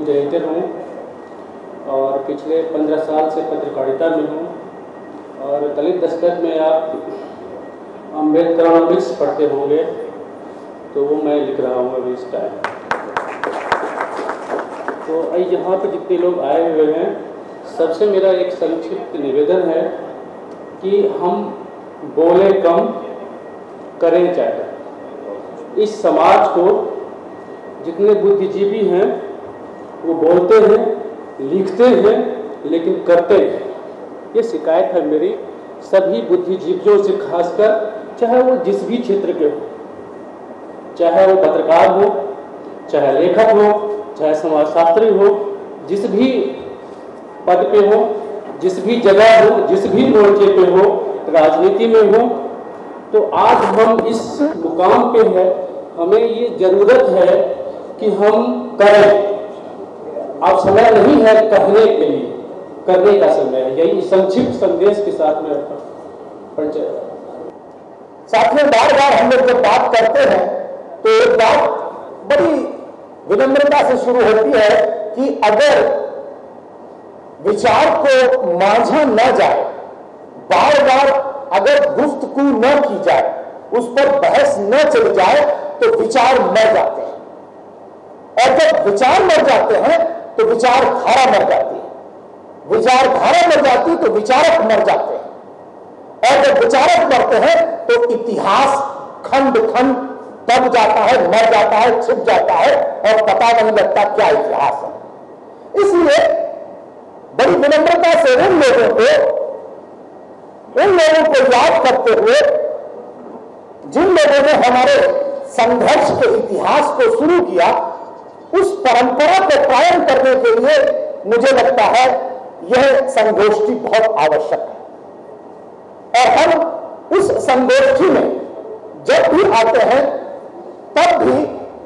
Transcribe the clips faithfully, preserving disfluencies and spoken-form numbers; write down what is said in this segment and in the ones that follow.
खुद एडिटर हूँ और पिछले पंद्रह साल से पत्रकारिता में हूँ। और दलित दस्तक में आप अम्बेडकरॉनॉमिक्स पढ़ते होंगे, तो वो मैं लिख रहा हूँ अभी इस टाइम। तो यहाँ पर जितने लोग आए हुए हैं, सबसे मेरा एक संक्षिप्त निवेदन है कि हम बोले कम करें ज़्यादा। इस समाज को जितने बुद्धिजीवी हैं वो बोलते हैं, लिखते हैं, लेकिन करते हैं। ये शिकायत है मेरी सभी बुद्धिजीवियों से, खासकर चाहे वो जिस भी क्षेत्र के हो, चाहे वो पत्रकार हो, चाहे लेखक हो, चाहे समाजशास्त्री हो, जिस भी पद पे हो, जिस भी जगह हो, जिस भी मोर्चे पे हो, राजनीति में हो। तो आज हम इस मुकाम पे है, हमें ये जरूरत है कि हम करें। अब समय नहीं है कहने के लिए, करने का समय है। यही संक्षिप्त संदेश के साथ में परिचय। साथियों, बार बार हम लोग जब बात करते हैं तो एक बात बड़ी विनम्रता से शुरू होती है कि अगर विचार को मांझा न जाए, बार बार अगर गुफ्तगू न की जाए, उस पर बहस न चली जाए, तो विचार मर जाते हैं। और जब विचार मर जाते हैं तो विचारधारा मर जाती है। विचारधारा मर जाती है तो विचारक मर जाते हैं। और जब विचारक मरते हैं तो इतिहास खंड खंड दब जाता है, मर जाता है, छिप जाता है और पता नहीं लगता क्या इतिहास है। इसलिए बड़ी विनम्रता से उन लोगों को उन लोगों को याद करते हुए, जिन लोगों ने हमारे संघर्ष के इतिहास को शुरू किया, उस परंपरा को कायम करने के लिए मुझे लगता है यह संगोष्ठी बहुत आवश्यक है। और हम उस संगोष्ठी में जब भी आते हैं तब भी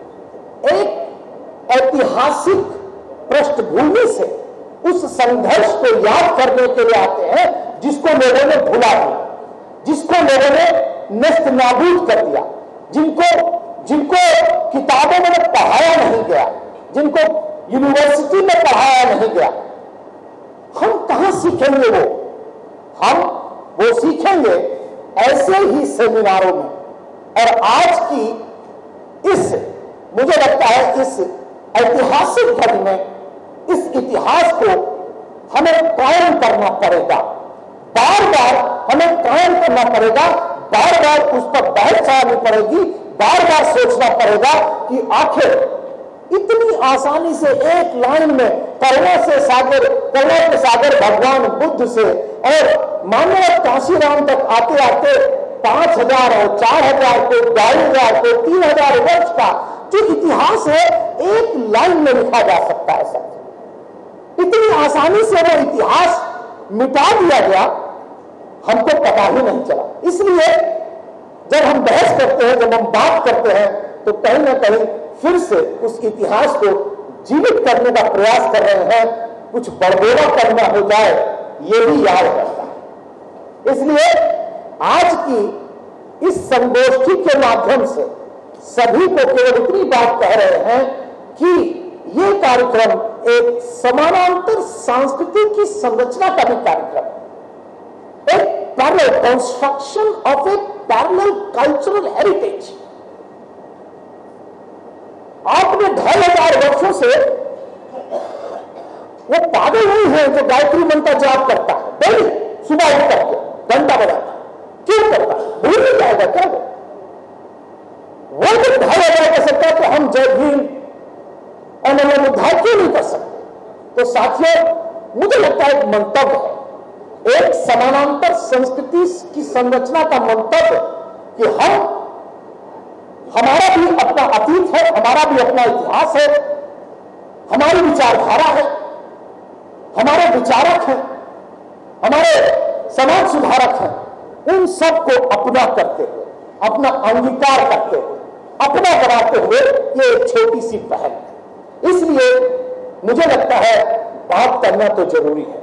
एक ऐतिहासिक पृष्ठभूमि से उस संघर्ष को याद करने के लिए आते हैं, जिसको लोगों ने भुला दिया, जिसको लोगों ने नष्ट नाबूद कर दिया, जिनको जिनको किताबों में पढ़ाया नहीं गया, जिनको यूनिवर्सिटी में पढ़ाया नहीं गया। हम कहां सीखेंगे वो? हम वो सीखेंगे ऐसे ही सेमिनारों में। और आज की इस, मुझे लगता है इस ऐतिहासिक घड़ी में इस इतिहास को हमें कायम करना पड़ेगा। बार बार हमें कायम करना पड़ेगा, बार बार उस पर बहस चलानी पड़ेगी, बार बार सोचना पड़ेगा कि आखिर इतनी आसानी से एक लाइन में करुणा से सागर करुणा के सागर भगवान बुद्ध से और मानव काशीराम तक आते आते पांच हजार और चार हजार को ढाई हजार को तीन हजार वर्ष का जो इतिहास है एक लाइन में लिखा जा सकता है। सब इतनी आसानी से वो इतिहास मिटा दिया गया, हमको पता ही नहीं चला। इसलिए जब हम बहस करते हैं, जब हम बात करते हैं, तो कहीं ना कहीं फिर से उस इतिहास को जीवित करने का प्रयास कर रहे हैं। कुछ बड़बोला करना हो जाए ये भी याद करता है। इसलिए आज की इस संगोष्ठी के माध्यम से सभी को केवल इतनी बात कह रहे हैं कि ये कार्यक्रम एक समानांतर संस्कृति की संरचना का भी कार्यक्रम है, एक parallel construction of a parallel cultural heritage. आपने ढाई हजार वर्षों से वो पागल नहीं है जो गायत्री मंत्र जाप करता है डेली सुबह उठ करके घंटा बजाता, क्यों करता है? भूल नहीं जाएगा क्या वो? वो जब ढाई हजार कर सकता है तो हम जय भीम और नमो बुद्धाय क्यों नहीं कर सकते? तो साथियों, मुझे लगता है एक मंतव्य है, एक समानांतर संस्कृति की संरचना का मंतव्य कि हम, हमारा भी अपना अतीत है, हमारा भी अपना इतिहास है, हमारी विचारधारा है, हमारे विचारक हैं, हमारे समाज सुधारक हैं। उन सबको अपना करते हुए, अपना अंगीकार करते हुए, अपना बनाते हुए ये एक छोटी सी पहल है। इसलिए मुझे लगता है बात करना तो जरूरी है।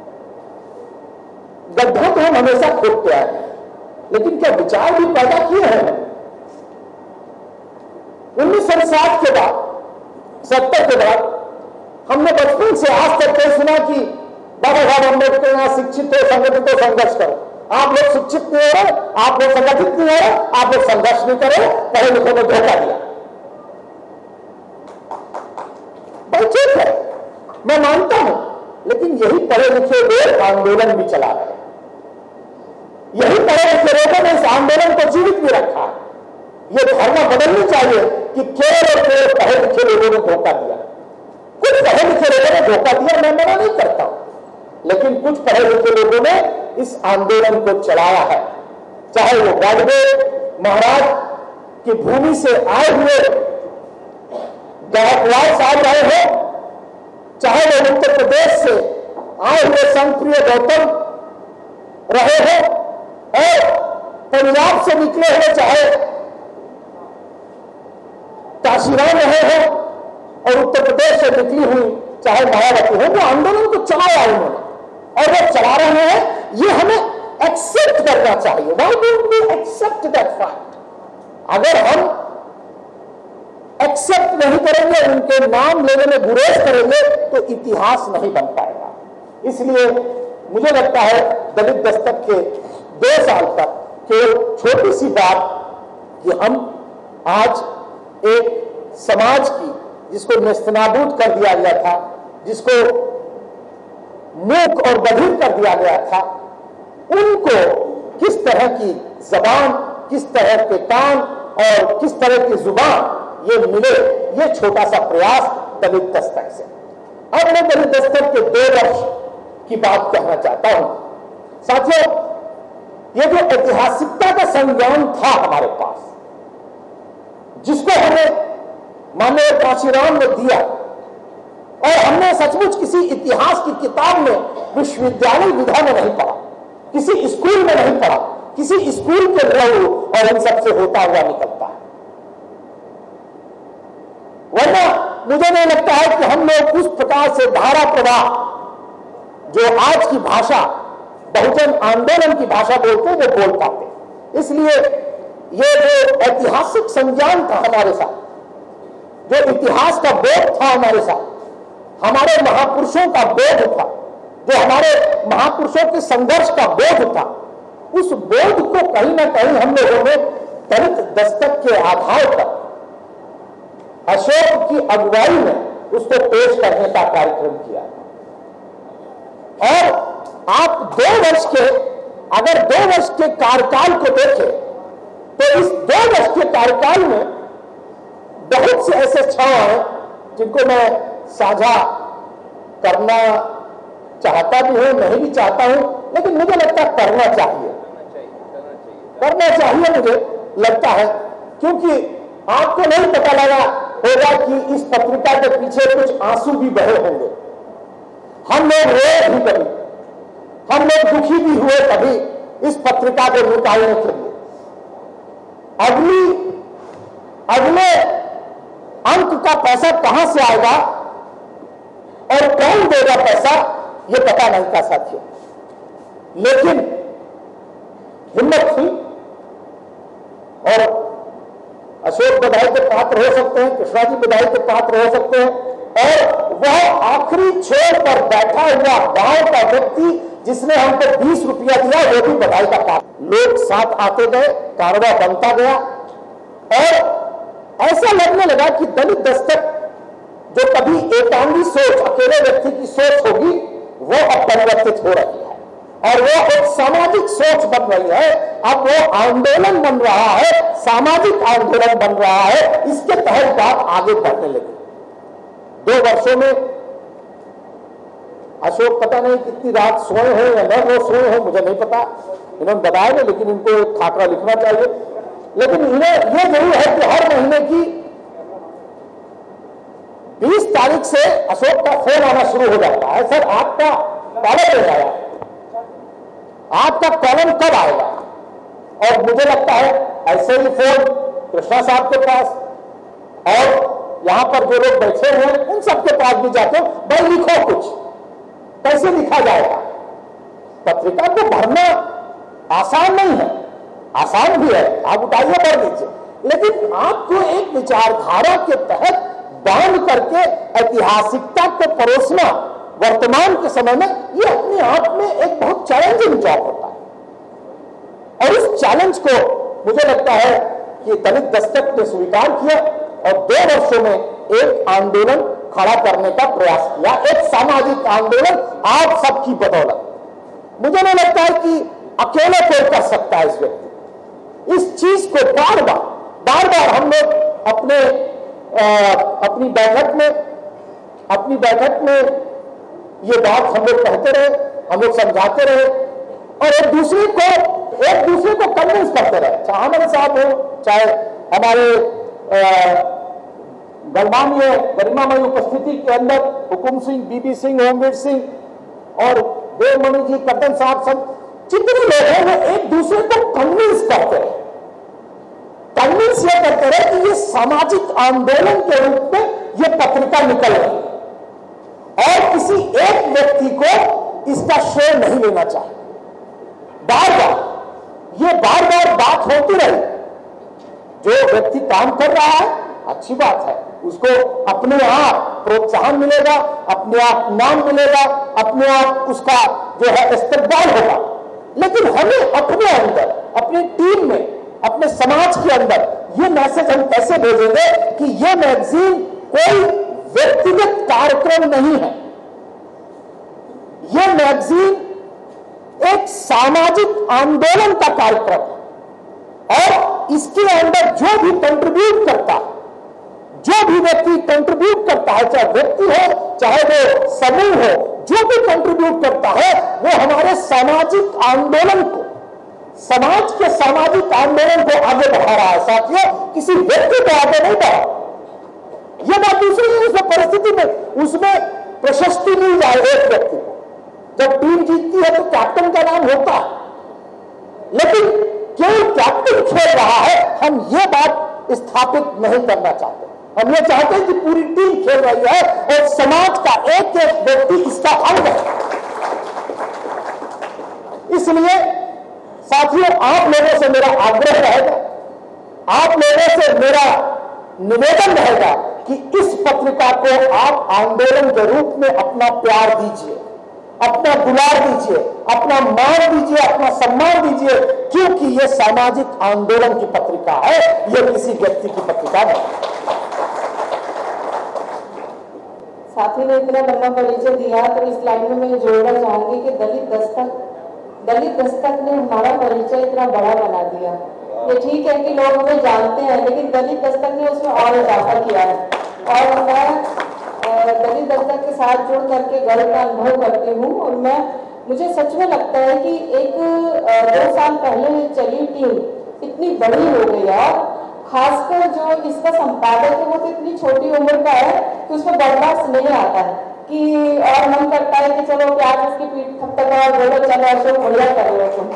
गड्ढा तो हम हमेशा खोदते आए हैं, लेकिन क्या विचार भी पैदा किए हैं? उन्नीस सौ साठ के बाद, सत्तर के बाद हमने बचपन से आज तक कहीं सुना कि बाबा साहब अम्बेडकर यहाँ शिक्षित हो, संगठित हो, संघर्ष करो। आप लोग शिक्षित नहीं हो रहे, आप लोग संगठित नहीं हो रहे, आप लोग संघर्ष नहीं करो, पढ़े लिखों ने धोखा दिया। भाई ठीक है, मैं मानता हूं, लेकिन यही पढ़े लिखे लोग आंदोलन भी चला रहे हैं, यही पढ़े लिखे लोगों ने इस आंदोलन को जीवित भी रखा है। यह धारणा बदलनी चाहिए कि केवल और केवल पढ़े लिखे लोगों ने धोखा दिया। कुछ पढ़े लिखे लोगों ने धोखा दिया, मैं मना नहीं करता हूं, लेकिन कुछ पढ़े लिखे लोगों ने इस आंदोलन को चलाया है। चाहे वो गाडगे महाराज की भूमि से आए हुए गायकवाड़ साहब रहे हो, चाहे वो उत्तर प्रदेश से आए हुए संतप्रिय गौतम रहे हो, और पंजाब से निकले हुए चाहे काशीराम रहे हो, और उत्तर प्रदेश से निकली हुई चाहे मायावती हो, वो आंदोलन को चलाया उन्होंने और वो चला रहे हैं। ये हमें एक्सेप्ट करना चाहिए। Why don't we accept that fact? अगर हम एक्सेप्ट नहीं करेंगे, उनके नाम लेने में गुरेज करेंगे, तो इतिहास नहीं बन पाएगा। इसलिए मुझे लगता है दलित दस्तक के दो साल तक केवल छोटी सी बात कि हम आज एक समाज की जिसको नेस्तनाबूद कर दिया गया था, जिसको मूक और बधिर कर दिया गया था, उनको किस तरह की जबान, किस तरह के कान और किस तरह की जुबान ये मिले, ये छोटा सा प्रयास दलित दस्तक से। अब मैं दलित दस्तक के दो वर्ष की बात कहना चाहता हूं। साथियों, ये जो ऐतिहासिकता का संज्ञान था हमारे पास, जिसको हमें माननीय काशीराम ने दिया, और हमने सचमुच किसी इतिहास की किताब में विश्वविद्यालय विधा में नहीं पढ़ा, किसी स्कूल में नहीं पढ़ा, किसी स्कूल के लहू और इन सबसे होता हुआ निकलता है। वरना मुझे नहीं लगता है कि हम लोग उस प्रकार से धारा प्रवाह जो आज की भाषा बहुजन आंदोलन की भाषा बोलते हैं वो बोल पाते। इसलिए ये जो ऐतिहासिक संज्ञान था हमारे साथ, जो इतिहास का बोध था हमारे साथ, हमारे महापुरुषों का बोध था, जो हमारे महापुरुषों के संघर्ष का बोध था, उस बोध को कहीं ना कहीं हम लोगों ने दलित दस्तक के आधार पर अशोक की अगुवाई में उसको पेश करने का कार्यक्रम किया। और आप दो वर्ष के अगर दो वर्ष के कार्यकाल को देखें तो इस दो वर्ष के कार्यकाल में बहुत से ऐसे छाव हैं जिनको मैं साझा करना चाहता भी हूं, नहीं भी चाहता हूं, लेकिन मुझे लगता है करना चाहिए, करना चाहिए मुझे लगता है, क्योंकि आपको नहीं पता लगा होगा कि इस पत्रिका के पीछे कुछ आंसू भी बहे होंगे। हम लोग रोए भी कभी, हम लोग दुखी भी हुए कभी इस पत्रिका को निकालने के लिए। अगली अगले अंक का पैसा कहां से आएगा और कौन देगा पैसा, यह पता नहीं था साथियों। लेकिन हिम्मत हुई और अशोक बधाई के पात्र हो सकते हैं, कृष्णाजी बधाई के पात्र हो सकते हैं, और वह आखिरी छोर पर बैठा हुआ गांव का व्यक्ति जिसने हमको बीस रुपया दिया, वो भी बधाई का पात्र। लोग साथ आते गए, कारवा बनता गया, और ऐसा लगने लगा कि दलित दस्तक जो कभी एकांगी सोच, अकेले व्यक्ति की सोच होगी, वो अब परिवर्तित हो रही है और वो एक सामाजिक सोच बन रही है। अब वो आंदोलन बन रहा है, सामाजिक आंदोलन बन रहा है। इसके तहत बात आगे बढ़ने लगी। दो वर्षों में अशोक पता नहीं कितनी रात सोए हो या न वो सोए हो, मुझे नहीं पता, इन्होंने बताया नहीं, लेकिन इनको एक खाका लिखना चाहिए। लेकिन इन्हें यह जरूर है कि हर महीने की बीस तारीख से अशोक का फोन आना शुरू हो जाता है, सर आपका कॉलम नहीं आया, आपका कॉलम कब आएगा। और मुझे लगता है ऐसे ही फोन कृष्णा साहब के पास और यहां पर जो लोग बैठे हुए हैं उन सबके पास भी जाते हो, भाई लिखो कुछ, कैसे लिखा जाएगा। पत्रिका को भरना आसान नहीं है, आसान भी है, आप उठाइए भर लीजिए, लेकिन आपको एक विचारधारा के तहत बांध करके ऐतिहासिकता को परोसना वर्तमान के समय में ये अपने आप में एक बहुत चैलेंजिंग जॉब होता है। और इस चैलेंज को मुझे लगता है कि दलित दस्तक ने स्वीकार किया और दो वर्षों में एक आंदोलन खड़ा करने का प्रयास किया, एक सामाजिक आंदोलन आप सबकी बदौलत। मुझे नहीं लगता है कि अकेले कोई कर सकता है इस व्यक्ति। इस चीज को बार बार बार बार हम लोग अपने आ, अपनी बैठक में अपनी बैठक में ये बात हम लोग कहते रहे, हम लोग समझाते रहे और एक दूसरे को एक दूसरे को कन्विंस करते रहे, चाहे हमारे साथ हो, चाहे हमारे गणमान्य गरिमामयी उपस्थिति के अंदर हुकुम सिंह, बीबी सिंह, ओमवीर सिंह और देवमणि जी, कत्तन साहब, सब जितने लोग हैं वो एक दूसरे को कन्विंस करते रहे कन्विंस ये करते रहे कि ये सामाजिक आंदोलन के रूप में ये पत्रिका निकल रही है और किसी एक व्यक्ति को इसका श्रेय नहीं लेना चाहिए। बार बार ये बार बार बात होती रही, जो व्यक्ति काम कर रहा है अच्छी बात है, उसको अपने आप प्रोत्साहन मिलेगा, अपने आप नाम मिलेगा, अपने आप उसका जो है इस्तेमाल होगा। लेकिन हमें अपने अंदर, अपनी टीम में, अपने समाज के अंदर ये मैसेज हम कैसे भेजेंगे कि ये मैगजीन कोई व्यक्तिगत कार्यक्रम नहीं है, ये मैगजीन एक सामाजिक आंदोलन का कार्यक्रम है और इसके अंदर जो भी कंट्रीब्यूट करता है, जो भी व्यक्ति कंट्रीब्यूट करता है, चाहे व्यक्ति हो चाहे वो समूह हो, जो भी कंट्रीब्यूट करता है वो हमारे सामाजिक आंदोलन को, समाज के सामाजिक आंदोलन को आगे बढ़ा रहा है। साथियों, किसी व्यक्ति को आगे नहीं बढ़ा। ये बात दूसरी है, उस परिस्थिति में उसमें प्रशस्ति मिल जाए एक व्यक्ति को, जब टीम जीतती है तो कैप्टन का नाम होता है, लेकिन केवल कैप्टन खेल रहा है, हम ये बात स्थापित नहीं करना चाहते। हम ये चाहते हैं कि पूरी टीम खेल रही है और समाज का एक एक व्यक्ति इसका अंग है। इसलिए साथियों, आप लोगों से मेरा आग्रह रहेगा, आप लोगों से मेरा निवेदन रहेगा कि इस पत्रिका को आप आंदोलन के रूप में अपना प्यार दीजिए, अपना दुलार दीजिए, अपना मान दीजिए, अपना सम्मान दीजिए, क्योंकि यह सामाजिक आंदोलन की पत्रिका है, यह किसी व्यक्ति की पत्रिका नहीं। साथी ने इतना लंबा परिचय दिया तो इस लाइन में मैं जोड़ना चाहूंगी कि दलित दस्तक दलित दस्तक ने हमारा परिचय इतना बड़ा बना दिया। ये ठीक है कि लोग हमें जानते हैं, लेकिन दलित दस्तक ने उसमें और इजाफा किया है और मैं दलित दस्तक के साथ जुड़ करके गर्व का अनुभव करती हूँ। और मैं मुझे सच में लगता है कि एक दो साल पहले चली टीम इतनी बड़ी हो गई है और खासकर जो इसका संपादक है वो तो इतनी छोटी उम्र का है कि उसमें बर्दाश्त नहीं आता है कि और मन करता है कि चलो प्याज उसकी पीठ थपथपा और बोलो चलो अशोक बढ़िया कर रहे हो तुम।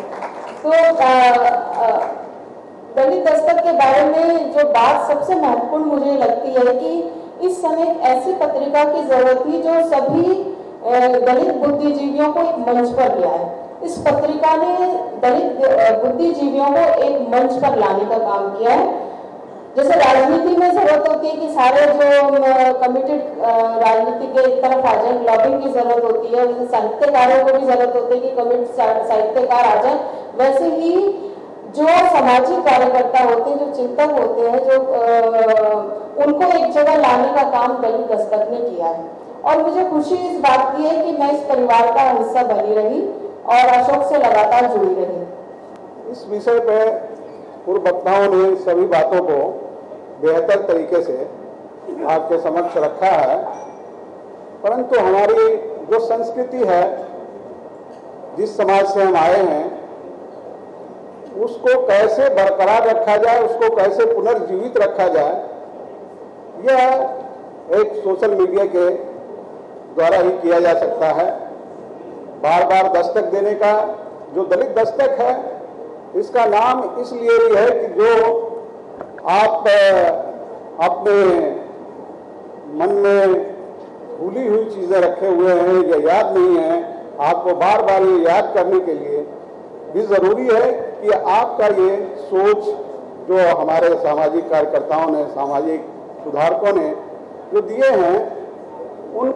तो दलित दस्तक के बारे में जो बात सबसे महत्वपूर्ण मुझे लगती है कि इस समय एक ऐसी पत्रिका की जरूरत थी जो सभी दलित बुद्धिजीवियों को एक मंच पर ले आए। इस पत्रिका ने दलित बुद्धिजीवियों को एक मंच पर लाने का काम किया है। जैसे राजनीति में जरूरत होती है कि सारे जो कमिटेड राजनीति के तरफ आ जाए, लॉबिंग की जरूरत होती है, वैसे साहित्यकारों को भी जरूरत होती है कि कमिटेड साहित्यकार आ जाए, वैसे ही जो सामाजिक कार्यकर्ता होते हैं, जो चिंतक होते हैं, जो आ, उनको एक जगह लाने का काम दलित दस्तक ने किया है। और मुझे खुशी इस बात की है कि मैं इस परिवार का हिस्सा बनी रही और अशोक से लगातार जुड़ी रही। इस विषय पे पूर्व वक्ताओं ने सभी बातों को बेहतर तरीके से आपके समक्ष रखा है, परंतु हमारी जो संस्कृति है, जिस समाज से हम आए हैं, उसको कैसे बरकरार रखा जाए, उसको कैसे पुनर्जीवित रखा जाए, यह एक सोशल मीडिया के द्वारा ही किया जा सकता है। बार बार दस्तक देने का जो दलित दस्तक है, इसका नाम इसलिए भी है कि जो आप अपने मन में भूली हुई चीजें रखे हुए हैं या याद नहीं है, आपको बार बार ये याद करने के लिए भी जरूरी है कि आपका ये सोच जो हमारे सामाजिक कार्यकर्ताओं ने, सामाजिक सुधारकों ने जो दिए हैं, उनको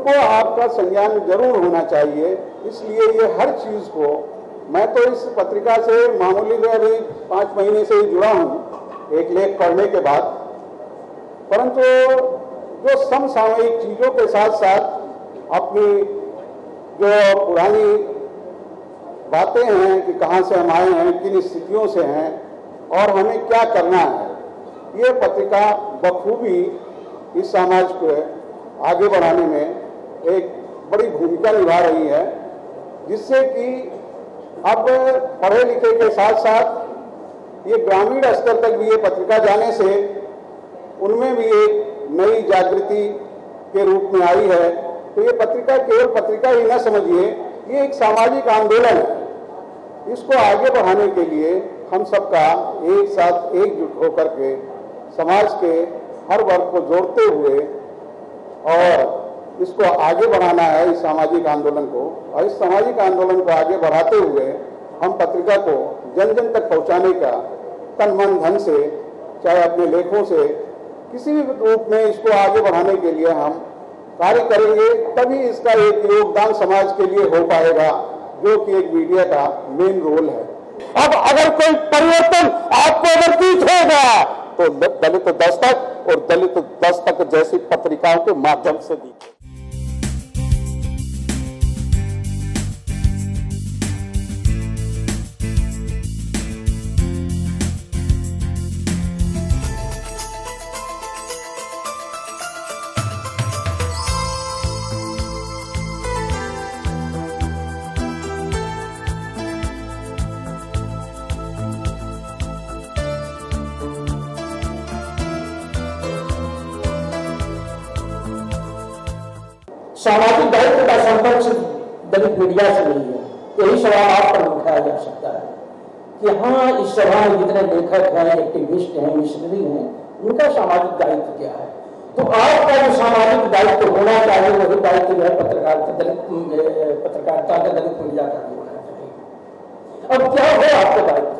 को आपका संज्ञान जरूर होना चाहिए। इसलिए ये हर चीज़ को, मैं तो इस पत्रिका से मामूली में अभी पाँच महीने से ही जुड़ा हूँ एक लेख पढ़ने के बाद, परंतु जो समसामयिक चीज़ों के साथ साथ अपनी जो पुरानी बातें हैं कि कहाँ से हम आए हैं, किन स्थितियों से हैं और हमें क्या करना है, ये पत्रिका बखूबी इस समाज को आगे बढ़ाने में एक बड़ी भूमिका निभा रही है, जिससे कि अब पढ़े लिखे के साथ साथ ये ग्रामीण स्तर तक भी ये पत्रिका जाने से उनमें भी एक नई जागृति के रूप में आई है। तो ये पत्रिका केवल पत्रिका ही न समझिए, ये एक सामाजिक आंदोलन है। इसको आगे बढ़ाने के लिए हम सबका एक साथ एकजुट होकर के समाज के हर वर्ग को जोड़ते हुए और इसको आगे बढ़ाना है, इस सामाजिक आंदोलन को। और इस सामाजिक आंदोलन को आगे बढ़ाते हुए हम पत्रिका को जन जन तक पहुंचाने का तन मन धन से, चाहे अपने लेखों से, किसी भी रूप में इसको आगे बढ़ाने के लिए हम कार्य करेंगे, तभी इसका एक योगदान समाज के लिए हो पाएगा, जो कि एक मीडिया का मेन रोल है। अब अगर कोई परिवर्तन आपको अगर दिख होगा तो दलित दस्तक और दलित दस्तक जैसी पत्रिकाओं के माध्यम से दीजिए। सामाजिक दायित्व का संपर्क सिर्फ दलित मीडिया से नहीं है। यही सवाल आप पर उठाया जा सकता है कि हाँ, इस सभा में जितने लेखक हैं, एक्टिविस्ट हैं, मिशनरी हैं, उनका सामाजिक दायित्व क्या है? तो आपका जो सामाजिक दायित्व होना चाहिए वही दायित्व जो है पत्रकारिता, दलित पत्रकारिता का, दलित मीडिया का भी होना चाहिए। अब क्या है आपका दायित्व?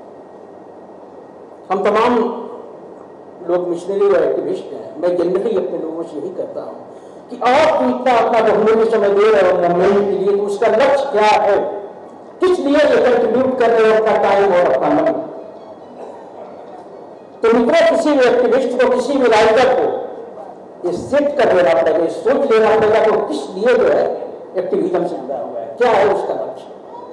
हम तमाम लोग मिशनरी और एक्टिविस्ट हैं, मैं जनरली अपने लोगों से यही कहता हूँ कि आप इतना अपना बहुमूल्य समय दे रहे हो मूवमेंट के लिए, तो उसका लक्ष्य क्या है? किस लिए ये कंट्रीब्यूट कर रहे हो अपना टाइम और अपना मनी? तो मित्रों, किसी भी एक्टिविस्ट को, किसी भी राइटर को ये सेट कर लेना पड़ेगा, सोच लेना पड़ेगा तो किस लिए जो है एक्टिविज्म से जुड़ा हुआ है, क्या है उसका लक्ष्य।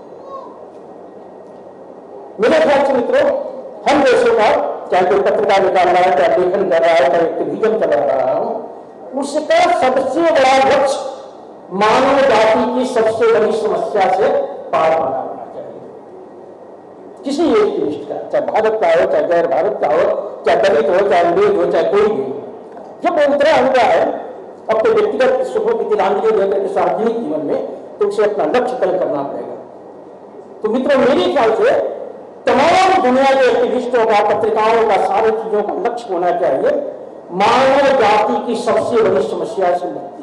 मेरे ख्याल से मित्रों, हम देशों का, चाहे कोई पत्रकार निकाल रहा है, चाहे लेखन कर रहा है, चाहे एक्टिविज्म चला रहा हूं, उसका सबसे बड़ा लक्ष्य मानव जाति की सबसे बड़ी समस्या से पार पाना होना चाहिए। किसी एक्टिविस्ट का, चाहे भारत का हो, चाहे गैर भारत का हो, चाहे दलित हो, चाहे अंग्रेज हो, चाहे कोई भी, जब वो उतरा हुआ है अपने व्यक्तिगत सुखों की तिलांजलि देकर के सार्वजनिक जीवन में, तो उसे अपना लक्ष्य तय करना पड़ेगा। तो मित्रों, मेरे ख्याल से तमाम दुनिया के एक्टिविस्टों का, पत्रिकाओं का, सारी चीजों का लक्ष्य होना चाहिए मानव जाति की सबसे बड़ी समस्या से मुक्ति।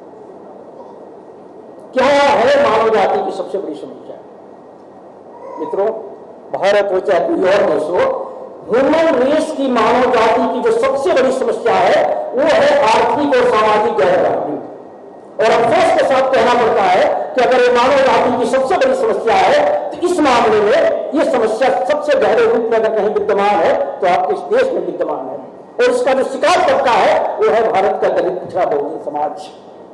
क्या है मानव जाति की सबसे बड़ी समस्या? मित्रों, भारत हो चाहे कोई और देश हो, ह्यूमन रेस की, मानव जाति की जो सबसे बड़ी समस्या है वो है आर्थिक और सामाजिक गैर-बराबरी। और अफसोस के साथ कहना पड़ता है कि अगर ये मानव जाति की सबसे बड़ी समस्या है, तो इस मामले में ये समस्या सबसे गहरे रूप में अगर कहीं विद्यमान है तो आपके इस देश में विद्यमान है। और इसका जो शिकार तबका है वो है भारत का दलित पिछड़ा बहुजन समाज।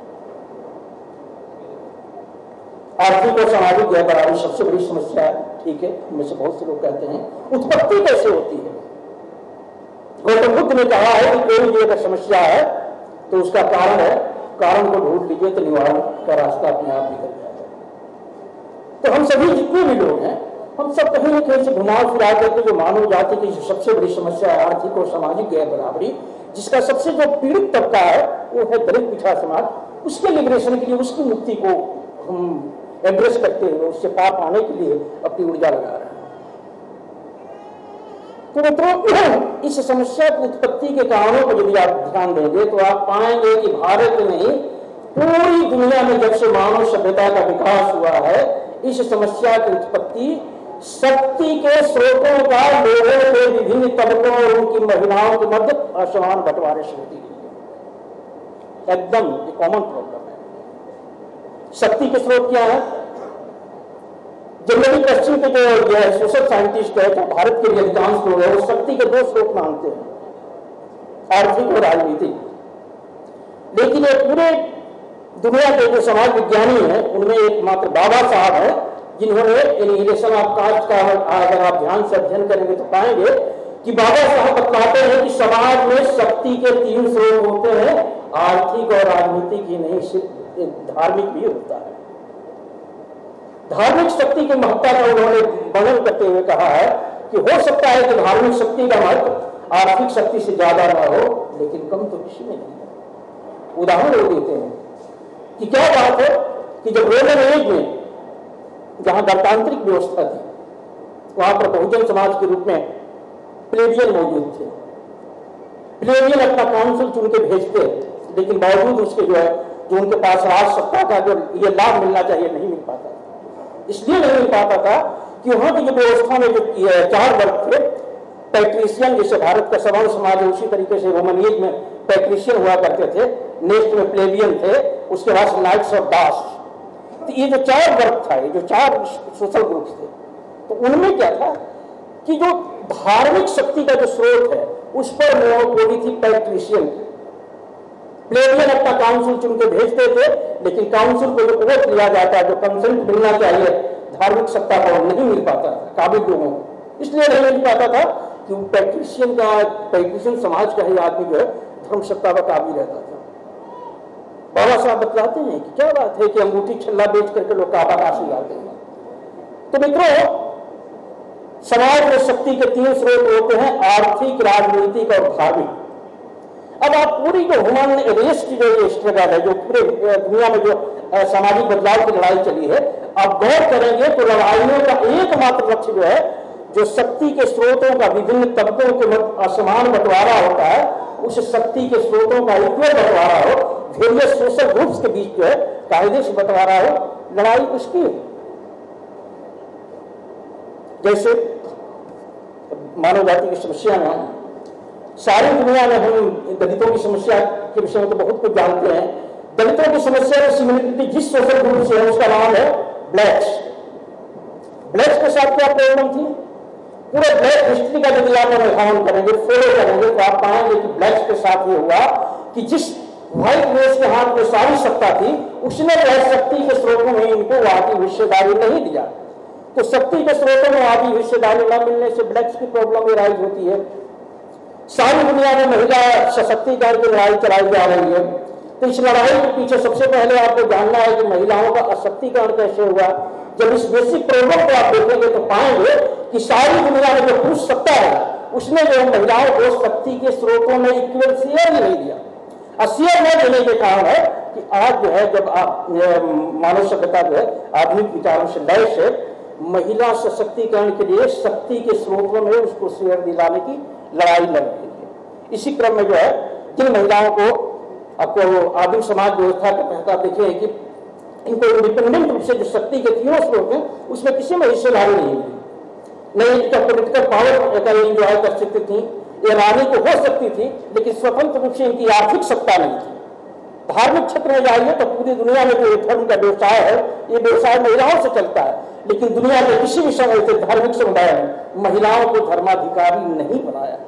आर्थिक और सामाजिक गैर-बराबरी सबसे बड़ी समस्या है, ठीक है, इनमें से बहुत से लोग कहते हैं उत्पत्ति कैसे होती है? गौतम बुद्ध ने कहा है कि कोई भी अगर समस्या है तो उसका कारण है, कारण को ढूंढ लीजिए तो निवारण का रास्ता अपने आप निकल जाएगा। तो हम सभी जितने भी लोग हैं, हम सब कहीं न कहीं से घुमाव फिरा करके जो मानव जाति की सबसे बड़ी समस्या है आर्थिक और सामाजिक गैर बराबरी, जिसका सबसे जो पीड़ित तबका है वो है दलित पिछड़ा समाज, उसके लिबरेशन के लिए, उसकी मुक्ति को हम एड्रेस करते हुए उससे पार पाने के लिए अपनी ऊर्जा लगा रहे हैं। तो मित्रों, इस समस्या की उत्पत्ति के कारणों को यदि आप ध्यान देंगे तो आप पाएंगे कि भारत में नहीं, पूरी दुनिया में जब से मानव सभ्यता का विकास हुआ है, इस समस्या की उत्पत्ति शक्ति के स्रोतों का लोगों के विभिन्न तबकों और उनकी महिलाओं के मध्य असमान बंटवारे से होती है। एकदम कॉमन प्रॉब्लम है। शक्ति के स्रोत क्या है? जनरली पश्चिम के जो सोशल साइंटिस्ट है, जो भारत के अधिकांश लोग हैं, वो शक्ति के दो स्रोत मानते हैं, आर्थिक और राजनीतिक। लेकिन ये पूरे दुनिया के जो समाज विज्ञानी हैं, उनमें एकमात्र बाबा साहब हैं जिन्होंने एनिहिलेशन ऑफ कास्ट का अगर आप ध्यान से अध्ययन करेंगे तो पाएंगे कि बाबा साहब बतलाते हैं कि समाज में शक्ति के तीन स्रोत होते हैं, आर्थिक और राजनीतिक ही नहीं, सिर्फ धार्मिक भी होता है। धार्मिक शक्ति की महत्ता का उन्होंने वर्णन करते हुए कहा है कि हो सकता है कि धार्मिक शक्ति का महत्व आर्थिक शक्ति से ज्यादा न हो, लेकिन कम तो किसी में नहीं है। उदाहरण वो देते हैं कि क्या बात है कि जब रोमन एज में जहां गणतांत्रिक व्यवस्था थी, वहां पर बहुजन समाज के रूप में प्लेबियन मौजूद थे। प्लेबियन अपना काउंसिल चुन के भेजते, लेकिन बावजूद उसके जो है जो उनके पास राज सत्ता का जो ये लाभ मिलना चाहिए नहीं मिल पाता। इसलिए नहीं मिल पाता था कि वहां की जो व्यवस्था में जो चार वर्ग थे, पैट्रिशियन, जैसे भारत का सवर्ण समाज है उसी तरीके से रोमन एज में पैट्रिशियन हुआ करते थे, नेक्स्ट में प्लेबियन थे, उसके बाद नाइट्स ऑफ दास। तो ये जो चार वर्ग था, ये जो चार सोशल ग्रुप्स थे, तो उनमें क्या था कि जो धार्मिक शक्ति का जो स्रोत है उस पर मोनोपोली थी पैट्रिशियन। प्लेबियन अपना काउंसिल चुन के भेजते थे, लेकिन काउंसिल को जो वोट दिया जाता है, जो कंसेंट मिलना चाहिए धार्मिक सत्ता को, नहीं मिल पाता था काबिल लोगों को। इसलिए नहीं मिल पाता था कि पैट्रिशियन का पैट्रिशियन समाज का ही आदमी जो है धर्म सत्ता पर काबिल रहता था। बाबा साहब बतलाते हैं कि क्या बात है कि अंगूठी छल्ला बेच करके लोग काबा काशी आते हैं। तो मित्रों, समाज में शक्ति के तीन स्रोत होते हैं, आर्थिक, राजनीतिक और धार्मिक। अब आप पूरी जो ह्यूमन रेस की जो स्ट्रगल है, जो पूरे दुनिया में जो सामाजिक बदलाव की लड़ाई चली है, आप गौर करेंगे तो लड़ाइयों का एकमात्र लक्ष्य जो है, जो शक्ति के स्रोतों का विभिन्न तबकों के असमान बंटवारा होता है, उस शक्ति के स्रोतों का इक्वल बंटवारा हो, वेरियस सोशल ग्रुप्स के बीच जो है कायदे से बंटवारा हो, लड़ाई उसकी है। जैसे मानव जाति की समस्या में सारी दुनिया में हम दलितों की समस्या के विषय में तो बहुत कुछ जानते हैं। दलितों की समस्या में सिमिलरिटी जिस सोशल ग्रुप से है उसका नाम है ब्लैक्स। ब्लैक्स के साथ क्या प्रॉब्लम थी? पूरे ब्लैक हिस्ट्री का यदि आप अध्ययन करेंगे, फॉलो करेंगे, तो आप पाएंगे कि ब्लैक्स के साथ ये हुआ कि जिस व्हाइट रेस के हाथ में सारी सत्ता थी, उसने जो है शक्ति के स्रोतों में इनको वहां की हिस्सेदारी नहीं दिया। तो शक्ति के स्रोतों में वहां की हिस्सेदारी न मिलने से ब्लैक्स की प्रॉब्लम राइज होती है। सारी दुनिया में महिला सशक्तिकरण की लड़ाई चलाई जा रही है, तो इस लड़ाई के पीछे सबसे पहले आपको जानना है कि महिलाओं का अशक्तिकरण कैसे हुआ। जब इस बेसिक प्रॉब्लम को आप देखेंगे तो पाएंगे कि सारी दुनिया में जो पुरुष सत्ता है उसने जो महिलाओं को शक्ति के स्रोतों में इक्वल शेयर ही नहीं दिया। शेयर न देने के कारण है कि आज जो है जब आप मानव सभ्यता जो है आधुनिक विचारों से लय से महिला सशक्तिकरण के लिए शक्ति के स्रोतों में उसको शेयर दिलाने की लड़ाई लड़ रही है। इसी क्रम में जो है जिन महिलाओं को आपको आदिम समाज व्यवस्था के तहत आप देखें कि इनको इंडिपेंडेंट रूप से जो शक्ति के तीनों स्रोत हैं उसमें किसी में हिस्सेदारी नहीं मिली, नहीं इनका पोलिटिकल पावर का इंजॉय कर सकती थी, ये रानी तो हो सकती थी, लेकिन स्वतंत्र रूप से इनकी आर्थिक सत्ता नहीं थी। धार्मिक क्षेत्र में जाइए तो पूरी दुनिया में जो धर्म का व्यवसाय है, ये व्यवसाय महिलाओं से चलता है, लेकिन दुनिया के किसी भी समय से धार्मिक समुदाय ने महिलाओं को धर्माधिकारी नहीं बनाया।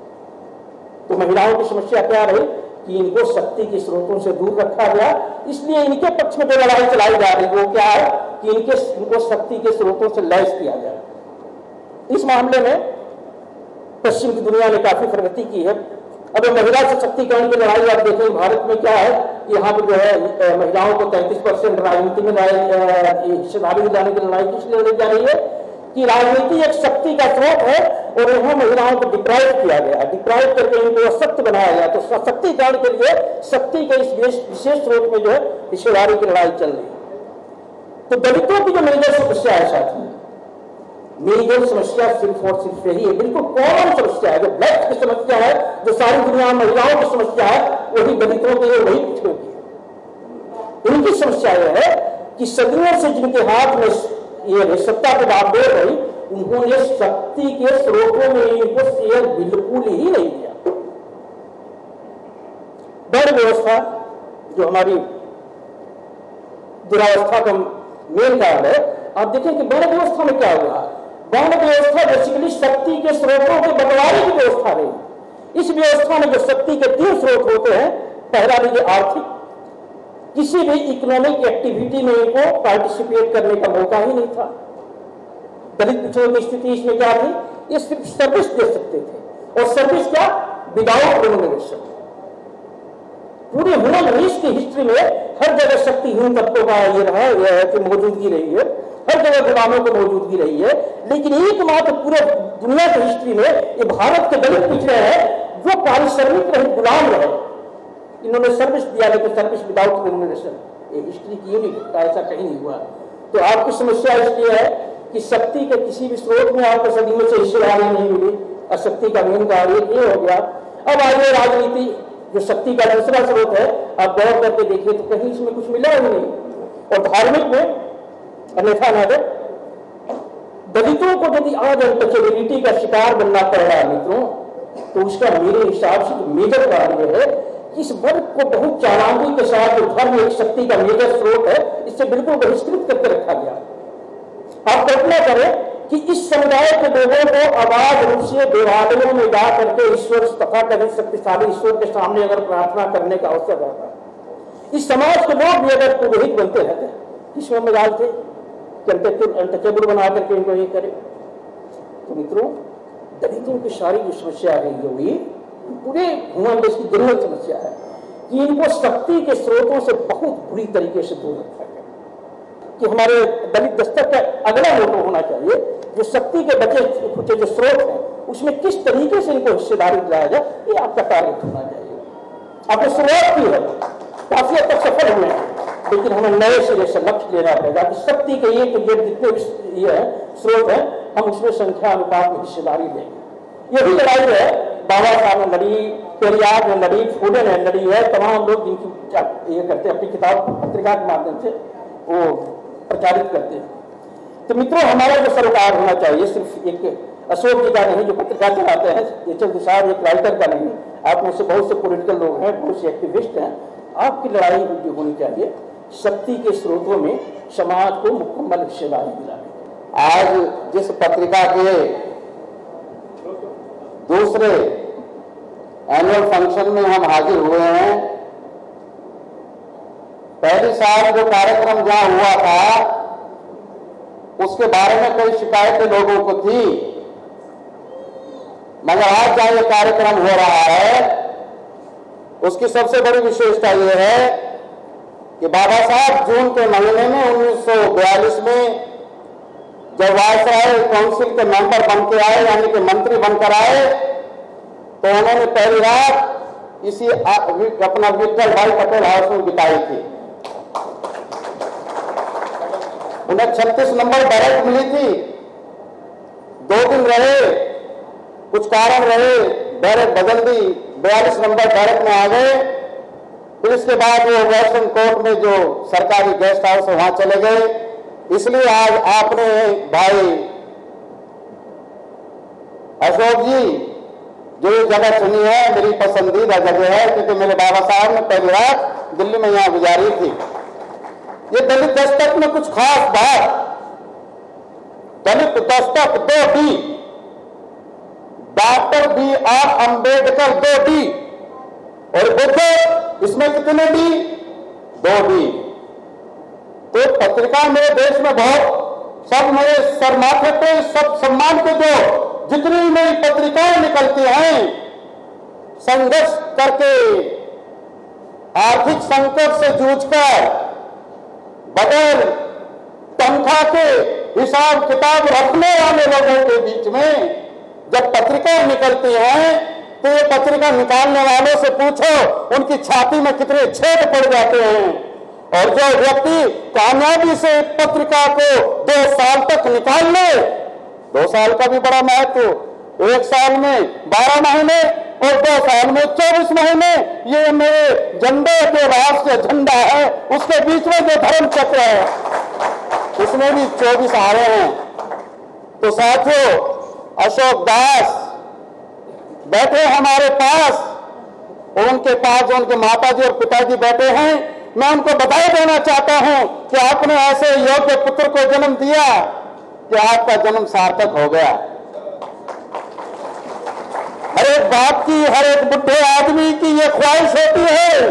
तो महिलाओं की समस्या क्या रही कि इनको शक्ति के स्रोतों से दूर रखा गया। इसलिए इनके पक्ष में जो लड़ाई चलाई जा रही है वो क्या है कि इनके इनको शक्ति के स्रोतों से लैस किया जाए। इस मामले में पश्चिम की दुनिया ने काफी प्रगति की है। अब महिला सशक्तिकरण की लड़ाई आप देखें, भारत में क्या है कि यहाँ पर जो है महिलाओं को तैंतीस परसेंट राजनीति में हिस्सेदारी दिलाने की लड़ाई किस लिए लड़ी जा रही है कि राजनीति एक शक्ति का स्रोत है और यहाँ महिलाओं को डिप्राइव किया गया, डिप्राइव करके इनको अशक्त बनाया गया। तो सशक्तिकरण के लिए शक्ति के इस विशेष स्रोत में जो है हिस्सेदारी की लड़ाई चल रही है। तो दलितों की जो मेजर समस्या है साथी, मेजर समस्या सिर्फ और सिर्फ यही है, बिल्कुल कॉमन समस्या है। जो ब्लैक की समस्या है, जो सारी दुनिया में महिलाओं की समस्या है, वही दलितों की है, वही पिछड़ों की है। इनकी समस्या यह है कि सदियों से जिनके हाथ में ये सत्ता के बागडोर रही, उन्होंने शक्ति के स्रोतों में इनको शेयर बिल्कुल ही नहीं दिया। वर्ण व्यवस्था जो हमारी दुरावस्था का मेन कारण है। आप देखें कि वर्ण व्यवस्था में क्या हुआ। वर्ण व्यवस्था बेसिकली शक्ति के स्रोतों के बंटवारे की व्यवस्था रही। इस व्यवस्था में जो शक्ति के तीन स्रोत होते हैं, पहला लीजिए आर्थिक, किसी भी इकोनॉमिक एक्टिविटी में इनको पार्टिसिपेट करने का मौका ही नहीं था। दलित पिछड़ों की स्थिति इसमें क्या थी, ये सिर्फ सर्विस दे सकते थे, और सर्विस क्या, विदाउट रेम्युनरेशन। पूरे ह्यूमन रेस की हिस्ट्री में हर जगह शक्तिहीन तत्वों का ये रहा यह है कि मौजूदगी रही है, हर जगह गुलामों की मौजूदगी रही है, लेकिन एकमात्र पूरे दुनिया की हिस्ट्री में ये भारत के दलित पिछड़े हैं जो पारिश्रमिक रहे, गुलाम रहे। इन्होंने सर्विस दिया, लेकिन सर्विस विदाउट रेम्युनरेशन। ये हिस्ट्री की यूनिक, ऐसा कहीं नहीं हुआ। तो आपकी समस्या इसलिए है कि शक्ति के किसी भी स्रोत में आपको सदियों से हिस्सेदारी नहीं मिली, और शक्ति का मेन कार्य ये हो गया। अब आइए राजनीति, जो शक्ति का दूसरा स्रोत है, आप गौर करके देखिए तो कहीं इसमें कुछ मिला ही नहीं। और धार्मिक में अन्यथा नगर दलितों को यदि आज अनटचेबिलिटी का शिकार बनना पड़ रहा है मित्रों, तो उसका मेरे हिसाब से मेजर कारण यह है कि इस वर्ग को बहुत चालाकी के साथ जो धर्म एक शक्ति का मेजर स्रोत है, इससे बिल्कुल बहिष्कृत करके रखा गया। आप कल्पना करें कि इस समुदाय के लोगों को आवाज रूप से देवालयों में जा करके ईश्वर तथा कभी शक्तिशाली ईश्वर के सामने अगर प्रार्थना करने का अवसर रहता, इस समाज के लोग भी अगर पुरोहित बनते रहते, इसमें मजाल थे अनटचेबल बना करके इनको ये करे। तो मित्रों, दलितों की सारी जो समस्या है ये हुई पूरे ह्यूमन देश की जरूरत समस्या है कि इनको शक्ति के स्रोतों से बहुत बुरी तरीके से दूर रखा गया। कि हमारे दलित दस्तक का अगला मोटो होना चाहिए, जो शक्ति के बचे खुचे जो स्रोत हैं उसमें किस तरीके से इनको हिस्सेदारी दिलाया जाए, ये आपका टारगेट होना चाहिए। आपने शुरुआत की है, काफी हद तक सफल हुए हैं, लेकिन हमें नए सिरे से लक्ष्य लेना पड़ेगा कि शक्ति के ये जितने भी ये स्रोत हैं हम उसमें संख्या अनुपात में हिस्सेदारी लेंगे। यही लड़ाई है बाबा साहब ने लड़ी, पेरियार ने लड़ी, फूले ने लड़ी है, तमाम लोग जिनकी ये करते हैं अपनी किताब पत्रिका के माध्यम से वो प्रचारित करते हैं। तो मित्रों, हमारा जो सरकार होना चाहिए सिर्फ एक अशोक जी का नहीं जो पत्रिका चलाते हैं, ये चंद साहब एक राइटर का नहीं, आप में से बहुत से पॉलिटिकल लोग हैं, बहुत से एक्टिविस्ट हैं। आपकी लड़ाई जो होनी चाहिए शक्ति के स्रोतों में समाज को मुकम्मल हिस्सेदारी दिलाने। आज जिस पत्रिका के दूसरे एनुअल फंक्शन में हम हाजिर हुए हैं, पहली साल जो कार्यक्रम जहां हुआ था उसके बारे में कई शिकायतें लोगों को थी, मगर आज जहां ये कार्यक्रम हो रहा है उसकी सबसे बड़ी विशेषता यह है कि बाबा साहब जून के महीने में उन्नीस सौ बयालीस में जब वायसराय काउंसिल के मेंबर बन के आए, यानी कि मंत्री बनकर आए, तो उन्होंने पहली रात इसी अपना विठल भाई पटेल हाउस में बिताई थी। उन्हें छत्तीस नंबर बैरक मिली थी, दो दिन रहे, कुछ कारण रहे, बैरक बदल दी, बयालीस नंबर बैरक में आ गए। फिर इसके बाद वो वेस्टर्न कोर्ट में जो सरकारी गेस्ट हाउस है वहां चले गए। इसलिए आज आपने भाई अशोक जी जो ये जगह चुनी है मेरी पसंदीदा जगह है, क्योंकि मेरे बाबा साहब ने पहली रात दिल्ली में यहां गुजारी थी। ये दलित दस्तक में कुछ खास बात, दलित दस्तक दो D, doctor B R Ambedkar दो डी, और बुद्ध इसमें कितने डी, दो डी। तो पत्रिका मेरे देश में बहुत, सब मेरे सर माथे पे सब सम्मान के जो जितनी नई पत्रिकाएं निकलती हैं, संघर्ष करके आर्थिक संकट से जूझकर बगैर तनख्वाह के हिसाब किताब रखने वाले लोगों के बीच में जब पत्रिकाएं निकलती हैं तो ये पत्रिका निकालने वालों से पूछो उनकी छाती में कितने छेद पड़ जाते हैं। और जो व्यक्ति कामयाबी से पत्रिका को दो साल तक निकाल ले, दो साल का भी बड़ा महत्व, एक साल में बारह महीने और दो साल में चौबीस महीने, ये मेरे झंडे के राष्ट्रीय झंडा है, उसके बीच में जो धर्म चक्र है उसमें भी चौबीस आ रहे हैं। तो साथियों, अशोक दास बैठे हमारे पास, और उनके पास जो उनके माताजी और पिताजी बैठे हैं, मैं उनको बधाई देना चाहता हूं कि आपने ऐसे योग्य पुत्र को जन्म दिया कि आपका जन्म सार्थक हो गया। हर एक बाप की, हर एक बुढ़े आदमी की ये ख्वाहिश होती है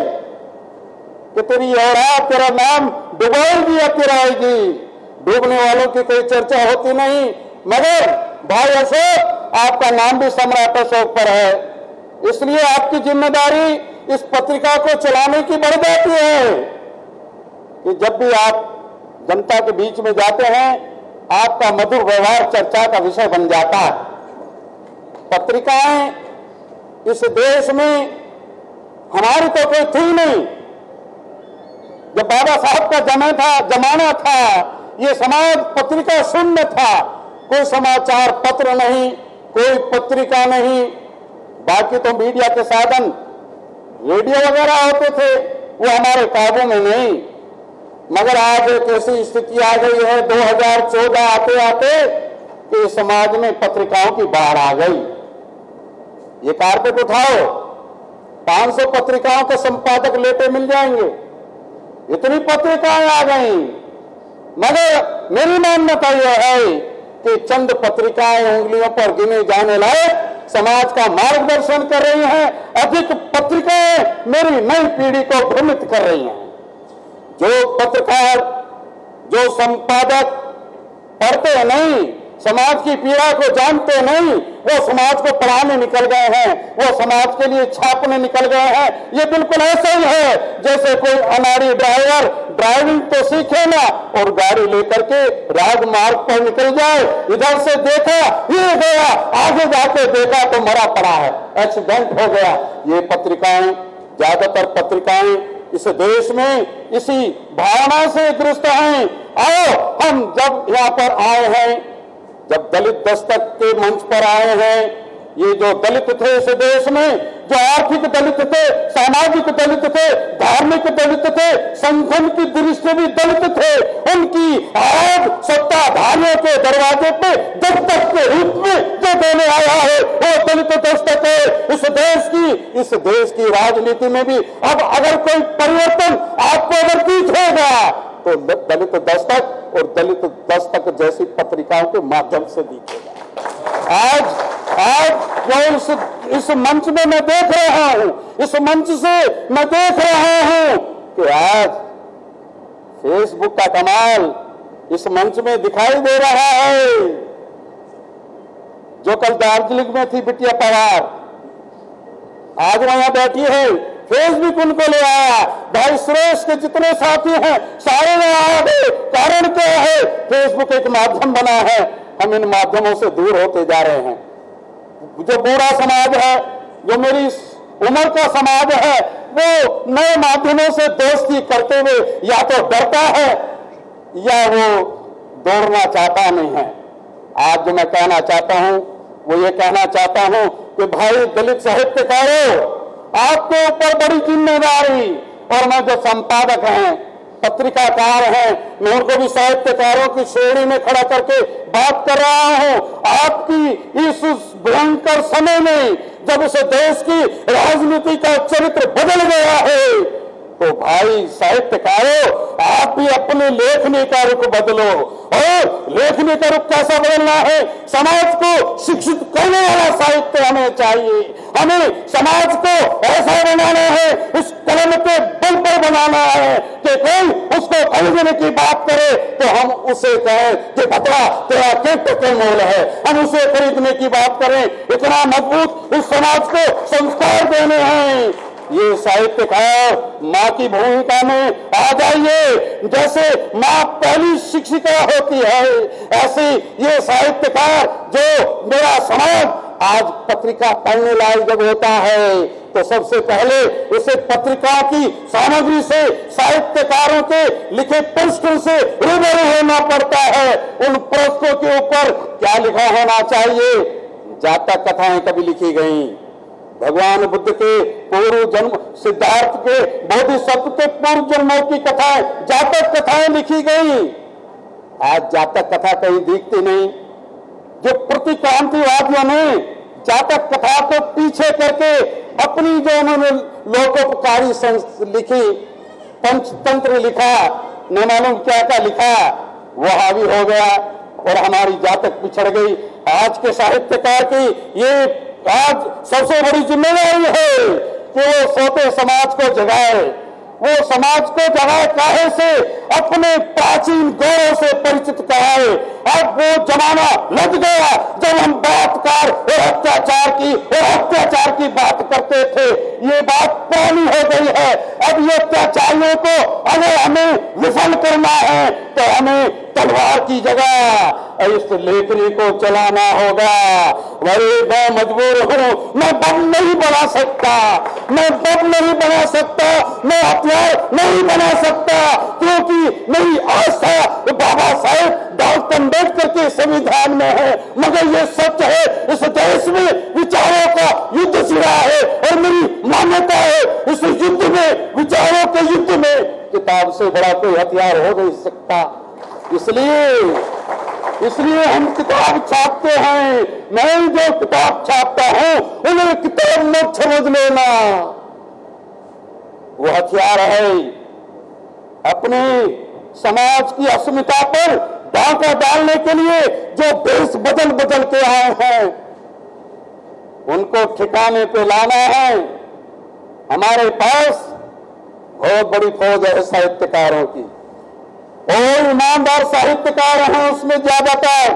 कि तेरी औलाद, तेरा नाम डुबोएगी या तिराएगी। डूबने वालों की कोई चर्चा होती नहीं, मगर भाई अशोक, आपका नाम भी सम्राट अशोक पर है, इसलिए आपकी जिम्मेदारी इस पत्रिका को चलाने की बढ़ जाती है कि जब भी आप जनता के बीच में जाते हैं, आपका मधुर व्यवहार चर्चा का विषय बन जाता है। पत्रिकाएं इस देश में हमारी तो कोई थी नहीं। जब बाबा साहब का जमा था जमाना था, ये समाज पत्रिका शून्य था। कोई समाचार पत्र नहीं, कोई पत्रिका नहीं, बाकी तो मीडिया के साधन रेडियो वगैरह होते थे, वो हमारे काबू में नहीं। मगर आज एक ऐसी स्थिति आ गई है दो हज़ार चौदह आते आते कि समाज में पत्रिकाओं की बाढ़ आ गई। ये कारपेट उठाओ, पांच सौ पत्रिकाओं के संपादक लेटे मिल जाएंगे, इतनी पत्रिकाएं आ गई। मगर मेरी मान्यता यह है कि चंद पत्रिकाएं उंगलियों पर गिने जाने लायक समाज का मार्गदर्शन कर रही हैं। अधिक पत्रिकाएं मेरी नई पीढ़ी को भ्रमित कर रही हैं। जो पत्रकार, जो संपादक पढ़ते नहीं, समाज की पीड़ा को जानते नहीं, वो समाज को पढ़ाने निकल गए हैं, वो समाज के लिए छापने निकल गए हैं। ये बिल्कुल ऐसा ही है जैसे कोई अनाड़ी ड्राइवर ड्राइविंग तो सीखे ना और गाड़ी लेकर के राजमार्ग पर निकल जाए, इधर से देखा ये गया, आगे जाके देखा तो मरा पड़ा है, एक्सीडेंट हो गया। ये पत्रिकाएं, ज्यादातर पत्रिकाएं इस देश में इसी भावना से ग्रस्त हैं। आओ, हम जब यहाँ पर आए हैं, जब दलित दस्तक के मंच पर आए हैं, ये जो दलित थे इस देश में, जो आर्थिक दलित थे, सामाजिक दलित थे, धार्मिक दलित थे, संगठन की दृष्टि भी दलित थे, उनकी आज सत्ताधारियों के दरवाजे पे दस्तक के रूप में जो देने आया है वो दलित दस्तक है। इस देश की इस देश की राजनीति में भी अब अगर कोई परिवर्तन आपको अगर दिखेगा तो दलित दस्तक और दलित दस्तक जैसी पत्रिकाओं के माध्यम से दिखेगा। आज आज जो इस इस मंच में मैं देख रहा हूं, इस मंच से मैं देख रहा हूं कि आज फेसबुक का कमाल इस मंच में दिखाई दे रहा है। जो कल दार्जिलिंग में थी बिटिया पवार, आज वहां बैठी है, फेसबुक उनको ले आया। भाई सुरेश के जितने साथी हैं सारे में आ गए। कारण क्या है? फेसबुक एक माध्यम बना है, हम इन माध्यमों से दूर होते जा रहे हैं। जो बूढ़ा समाज है, जो मेरी उम्र का समाज है, वो नए माध्यमों से दोस्ती करते हुए या तो डरता है या वो दौड़ना चाहता नहीं है। आज जो मैं कहना चाहता हूं वो ये कहना चाहता हूं कि भाई दलित साहित्यकारों, आपके ऊपर बड़ी जिम्मेदारी, और मैं जो संपादक हैं, पत्रिकाकार हैं, मैं उनको भी साहित्यकारों की श्रेणी में खड़ा करके बात कर रहा हूं। आपकी इस भयंकर समय में जब इस देश की राजनीति का चरित्र बदल गया है, तो भाई साहित्यकारों, आप भी अपने लेखनी का रुख बदलो। और लेखनी का रुख कैसा बदलना है? समाज को शिक्षित करने वाला साहित्य हमें चाहिए। हमें समाज को ऐसा बनाना है, इस कलम के बल पर बनाना है कि कोई उसको खरीदने की बात करे तो हम उसे कहें कि बता तेरा कितना के मोल है, हम उसे खरीदने की बात करें। इतना मजबूत इस समाज को संस्कार देने हैं। ये साहित्यकार माँ की भूमिका में आ जाइए। जैसे माँ पहली शिक्षिका होती है, ऐसे ये साहित्यकार, जो मेरा समाज आज पत्रिका पढ़ने लायक जब होता है तो सबसे पहले उसे पत्रिका की सामग्री से, साहित्यकारों के लिखे पृष्ठों से रूबरू होना पड़ता है। उन पृष्ठों के ऊपर क्या लिखा होना चाहिए? जातक कथाएं कभी लिखी गई, भगवान बुद्ध के पूर्व जन्म, सिद्धार्थ के बोधिसत्व के पूर्व जन्मों की कथाएं, जातक कथाएं लिखी गई। आज जातक कथा कहीं दिखती नहीं। जो प्रतिक्रांतिवादियों ने जातक कथा को पीछे करके अपनी जो उन्होंने लोकोपकारी लिखी, पंचतंत्र लिखा, न मालूम क्या क्या लिखा, वो हावी हो गया और हमारी जातक पिछड़ गई। आज के साहित्यकार की ये आज सबसे बड़ी जिम्मेदारी है कि वो सोते समाज को जगाए, वो समाज को जगाए काहे से, अपने प्राचीन गौरव से परिचित कराए। अब वो जमाना लग गया जब हम बलात्कार और अत्याचार की और अत्याचार की बात करते थे, ये बात पुरानी हो गई है। अब ये अत्याचारियों को अगर हमें विफल करना है तो हमें तलवार की जगह इस लेखनी को चलाना होगा। वही मैं मजबूर हूं, मैं बम नहीं बना सकता, मैं बम नहीं बना सकता, मैं हथियार नहीं बना सकता, क्योंकि मेरी आस्था बाबा साहेब डॉक्टर अम्बेडकर के संविधान में है। मगर ये सच है, इस देश में विचारों का युद्ध छिड़ा है और मेरी मान्यता है इस युद्ध में, विचारों के युद्ध में किताब से बड़ा कोई हथियार हो नहीं सकता। इसलिए इसलिए हम किताब छापते हैं। मैं जो किताब छापता हूं उन्हें किताब मत समझ लेना, वो हथियार है अपने समाज की अस्मिता पर डाका डालने के लिए जो देश बदल बदल के आए हैं उनको ठिकाने पे लाना है। हमारे पास बहुत बड़ी फौज है साहित्यकारों की, और ईमानदार साहित्यकार हैं उसमें ज्यादातर।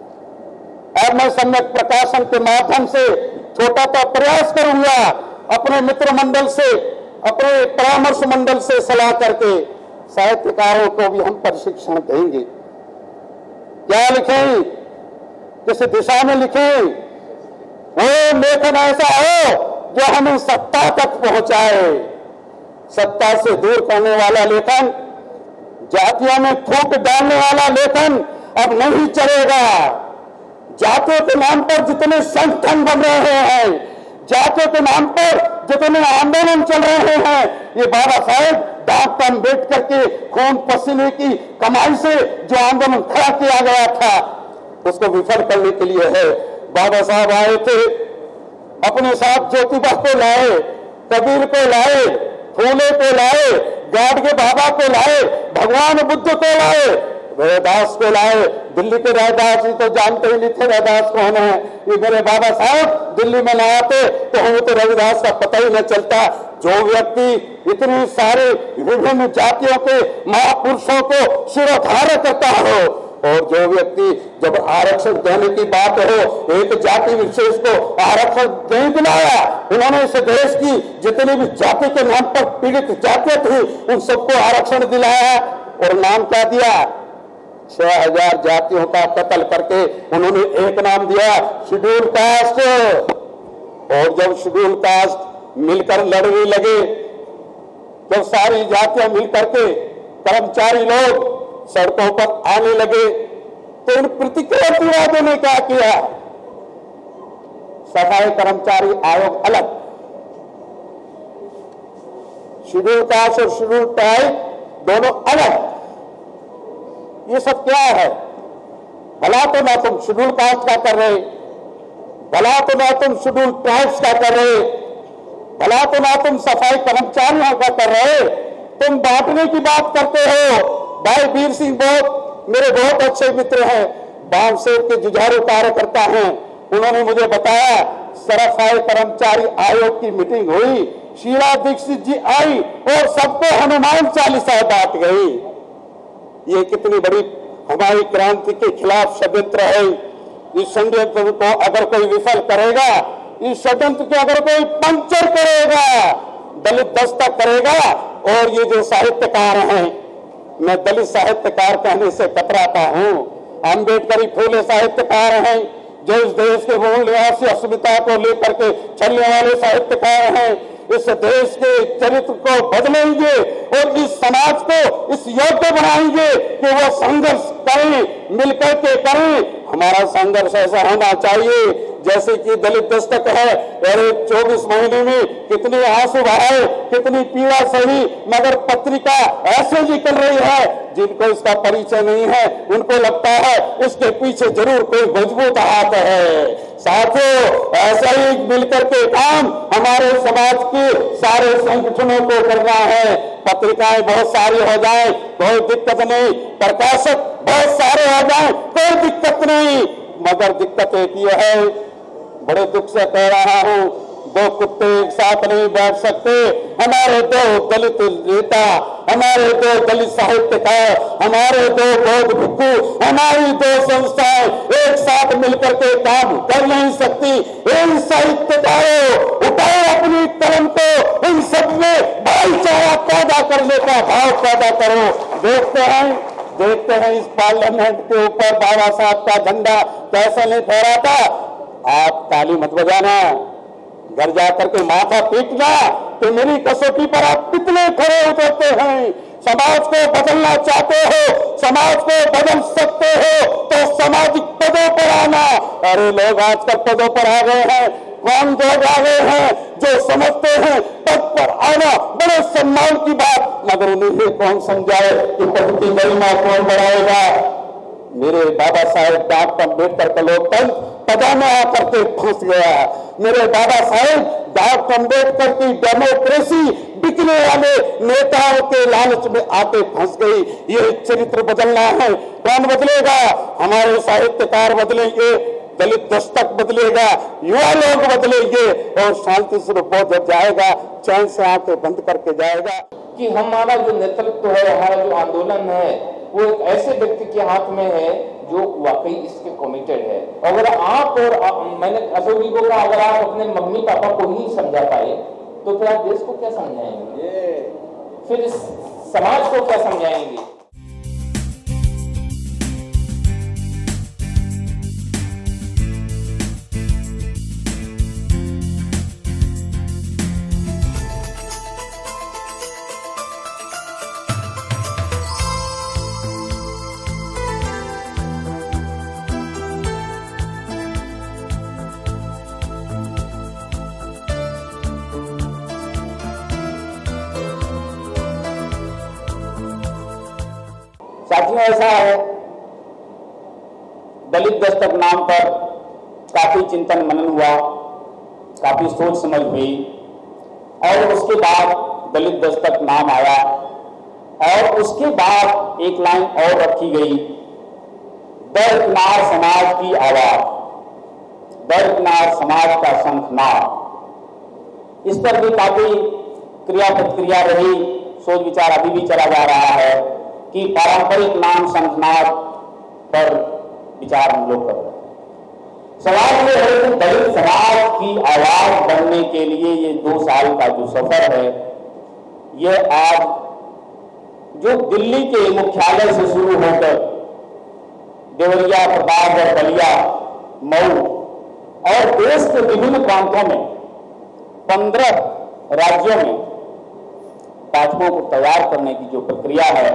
अब मैं सम्यक प्रकाशन के माध्यम से छोटा सा प्रयास करूंगा, अपने मित्र मंडल से, अपने परामर्श मंडल से सलाह करके साहित्यकारों को भी हम प्रशिक्षण देंगे। क्या लिखें, किस दिशा में लिखें, वो लेखन ऐसा हो जो हमें सत्ता तक पहुंचाए। सत्ता से दूर करने वाला लेखन, जातियों में फूट डालने वाला लेखन अब नहीं चलेगा। जातियों के नाम पर जितने संगठन बन रहे हैं, जातियों के नाम पर जितने आंदोलन चल रहे हैं, ये बाबा साहेब डॉक्टर अम्बेडकर के खून पसीने की कमाई से जो आंदोलन खड़ा किया गया था उसको विफल करने के लिए है। बाबा साहब आए थे, अपने साथ ज्योतिबा को लाए, कबीर को लाए, फूले को लाए, गाडगे बाबा को लाए, भगवान बुद्ध को लाए, रविदास को लाए। दिल्ली के रविदास जी तो जानते ही नहीं थे रविदास कौन है। ये मेरे बाबा साहब दिल्ली में ना आते तो हमें तो रविदास का पता ही न चलता। जो व्यक्ति इतनी सारे विभिन्न जातियों के महापुरुषों को शिरोधार्य करता हो, और जो व्यक्ति जब आरक्षण देने की बात हो, एक जाति विशेष को आरक्षण नहीं दिलाया, उन्होंने इस देश की जितनी भी जाति के नाम पर पीड़ित जातियां थी उन सबको आरक्षण दिलाया। और नाम क्या दिया? छह हजार जातियों का कत्ल करके उन्होंने एक नाम दिया, शेड्यूल कास्ट। और जब शेड्यूल कास्ट मिलकर लड़ने लगे, जब सारी जातियां मिलकर के कर्मचारी लोग सड़कों पर आने लगे, तो उन प्रतिक्रियावादियों ने क्या किया? सफाई कर्मचारी आयोग अलग, शेड्यूल कास्ट और शेड्यूल ट्राइब दोनों अलग। ये सब क्या है? भला तो ना तुम शेड्यूल कास्ट का कर रहे, भला तो ना तुम शेड्यूल ट्राइब्स का कर रहे, भला तो ना तुम सफाई कर्मचारियों का कर रहे, तुम बांटने की बात करते हो। भाई वीर सिंह बहुत मेरे बहुत अच्छे मित्र हैं, बामसेर के जुझारू कार्यकर्ता हैं। उन्होंने मुझे बताया सफाई कर्मचारी आयोग की मीटिंग हुई, शीला दीक्षित जी आई और सबको हनुमान चालीसा बांट गई। ये कितनी बड़ी हमारी क्रांति के खिलाफ षड्यंत्र है। इस षड्यंत्र को अगर कोई विफल करेगा, इस षड्यंत्र को अगर कोई पंक्चर करेगा, दलित दस्तक करेगा। और ये जो साहित्यकार हैं, मैं दलित साहित्यकार कहने से कतराता हूं, अम्बेडकरी फूले साहित्यकार हैं, जो इस देश के मूल निवासी अस्मिता को लेकर के चलने वाले साहित्यकार हैं। इस देश के चरित्र को बदलेंगे और इस समाज को इस योग्य बनाएंगे कि वो संघर्ष करें, मिलकर के करें। हमारा संघर्ष ऐसा होना चाहिए जैसे कि दलित दस्तक है, अरे चौबीस महीने में कितने आंसू बहाए, कितनी पीड़ा सही, मगर पत्रिका ऐसे निकल रही है जिनको इसका परिचय नहीं है, उनको लगता है इसके पीछे जरूर कोई मजबूत हाथ है। साथियों, ऐसा ही मिलकर के काम हमारे समाज के सारे संगठनों को करना है। पत्रिकाएं बहुत सारी हो जाए कोई दिक्कत नहीं, प्रकाशक बहुत सारे हो जाए कोई दिक्कत नहीं, मगर दिक्कत एक ये है, बड़े दुख से कह रहा हूं, दो कुत्ते एक साथ नहीं बैठ सकते। हमारे दो दलित नेता, हमारे दो दलित साहित्यकार, हमारे दो बौद्ध भिक्षु, हमारी दो संस्थाएं एक साथ मिलकर के काम कर नहीं सकती। इन साहित्यकारों, उठाओ अपनी कलम को, इन सब में भाईचारा पैदा करने का भाव पैदा करो। देखते हैं देखते हैं इस पार्लियामेंट के ऊपर बाबा साहब का झंडा कैसे नहीं फहराता। आप ताली मत बजाना, घर जाकर के माथा पीटना कि मेरी कसौटी पर आप कितने खड़े उतरते हैं। समाज को बदलना चाहते हो, समाज को बदल सकते हो तो सामाजिक पदों पर आना। अरे लोग आजकल पदों पर आ गए हैं, कौन लोग आ गए हैं जो समझते हैं पद पर आना बड़े सम्मान की बात, मगर उन्हें कौन समझाए कि पद की गरिमा कौन बढ़ाएगा। मेरे बाबा साहेब डॉक्टर अम्बेडकर का लोकतंत्र पदों में आकर के फंस गया। मेरे बाबा साहेब डॉक्टर अम्बेडकर की डेमोक्रेसी बिकने वाले नेताओं के लालच में आके फंस गई। ये चरित्र बदलना है, कौन बदलेगा? हमारे साहित्यकार बदलेंगे, दलित दस्तक बदलेगा, युवा लोग बदलेंगे और शांति से बौद्ध जाएगा, चैन से आंखें बंद करके जाएगा। कि हमारा जो नेतृत्व है, हमारा जो आंदोलन है, वो एक ऐसे व्यक्ति के हाथ में है जो वाकई इसके कमिटेड है। अगर आप और आ, मैंने अशोक जी को कहा, अगर आप अपने मम्मी पापा को ही समझा पाए तो फिर आप देश को क्या समझाएंगे, फिर इस समाज को क्या समझाएंगे। साथियों, ऐसा है, दलित दस्तक नाम पर काफी चिंतन मनन हुआ, काफी सोच समझ हुई और उसके बाद दलित दस्तक नाम आया और उसके बाद एक लाइन और रखी गई, दर्दनार समाज की आवाज, दर्दनार समाज का शंखनाद। इस पर भी काफी क्रिया प्रतिक्रिया रही, सोच विचार अभी भी चला जा रहा है कि पारंपरिक नाम शंखनाद पर विचार हम लोग कर रहे हैं। सवाल ये है कि दलित समाज की आवाज बनने के लिए ये दो साल का जो सफर है, ये आज जो दिल्ली के मुख्यालय से शुरू होकर देवरिया, प्रतापगढ़, बलिया, मऊ और देश के विभिन्न प्रांतों में पंद्रह राज्यों में पाठकों को तैयार करने की जो प्रक्रिया है,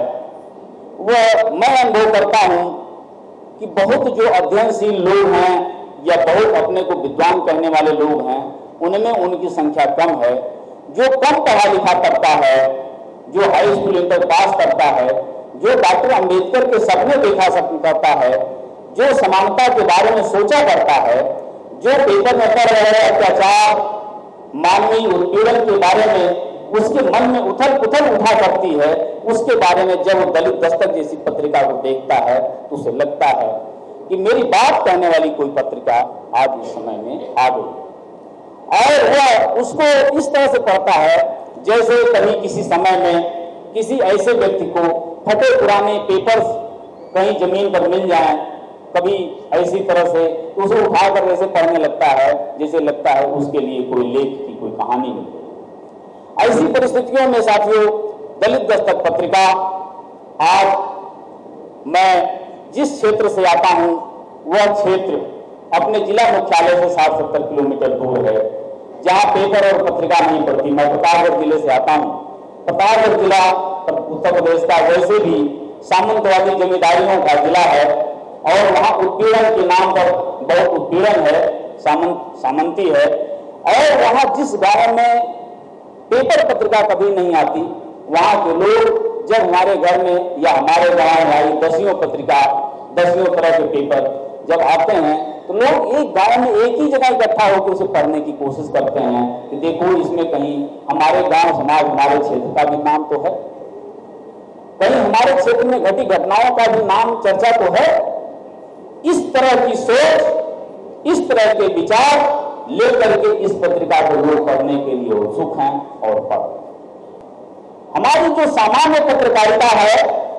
वह मैं अनुभव करता हूं कि बहुत जो अध्ययनशील लोग हैं या बहुत अपने को विद्वान कहने वाले लोग हैं, उनमें उनकी संख्या कम है। जो कम पढ़ा लिखा करता है, जो हाई स्कूल इंटर पास करता है, जो डॉक्टर अंबेडकर के सपने देखा सपन करता है, जो समानता के बारे में सोचा करता है, जो पेपर में पढ़ रहे अत्याचार, मानवीय उत्पीड़न के बारे में उसके मन में उथल पुथल उठा करती है, उसके बारे में जब वो दलित दस्तक जैसी पत्रिका को देखता है तो उसे लगता है कि मेरी बात कहने वाली कोई पत्रिका आज इस समय में आ गई। और वह उसको इस तरह से पढ़ता है जैसे कहीं किसी समय में किसी ऐसे व्यक्ति को फटे पुराने पेपर्स कहीं जमीन पर मिल जाएं, कभी ऐसी तरह से उसे उठाकर वैसे पढ़ने लगता है जैसे लगता है उसके लिए कोई लेख की कोई कहानी मिल गई। ऐसी परिस्थितियों में साथियों, दलित दस्तक पत्रिका आज मैं जिस क्षेत्र से आता हूं वह क्षेत्र अपने जिला मुख्यालय से साठ सत्तर किलोमीटर दूर है, जहां पेपर और पत्रिका नहीं पढ़ती। मैं प्रतापगढ़ जिले से आता हूं। प्रतापगढ़ जिला उत्तर प्रदेश का वैसे भी सामंतवादी जमींदारियों का जिला है और वहां उत्पीड़न के नाम पर बहुत उत्पीड़न है। सामंत सामंती है, और वहाँ जिस गांव में पेपर पत्रिका कभी नहीं आती, वहाँ के लोग जब हमारे घर में या हमारे गांव में आई दसियों पत्रिका, दसियों तरह के पेपर जब आते हैं, तो लोग एक गांव में एक ही जगह इकट्ठा होकर उसे पढ़ने की कोशिश करते हैं कि देखो इसमें कहीं हमारे गांव समाज, हमारे क्षेत्र का भी नाम तो है, कहीं हमारे क्षेत्र में घटी घटनाओं का भी नाम चर्चा तो है। इस तरह की सोच, इस तरह के विचार लेकर के इस पत्रिका को लोग पढ़ने के लिए उत्सुक हैं और पढ़। हमारी जो सामान्य पत्रकारिता है,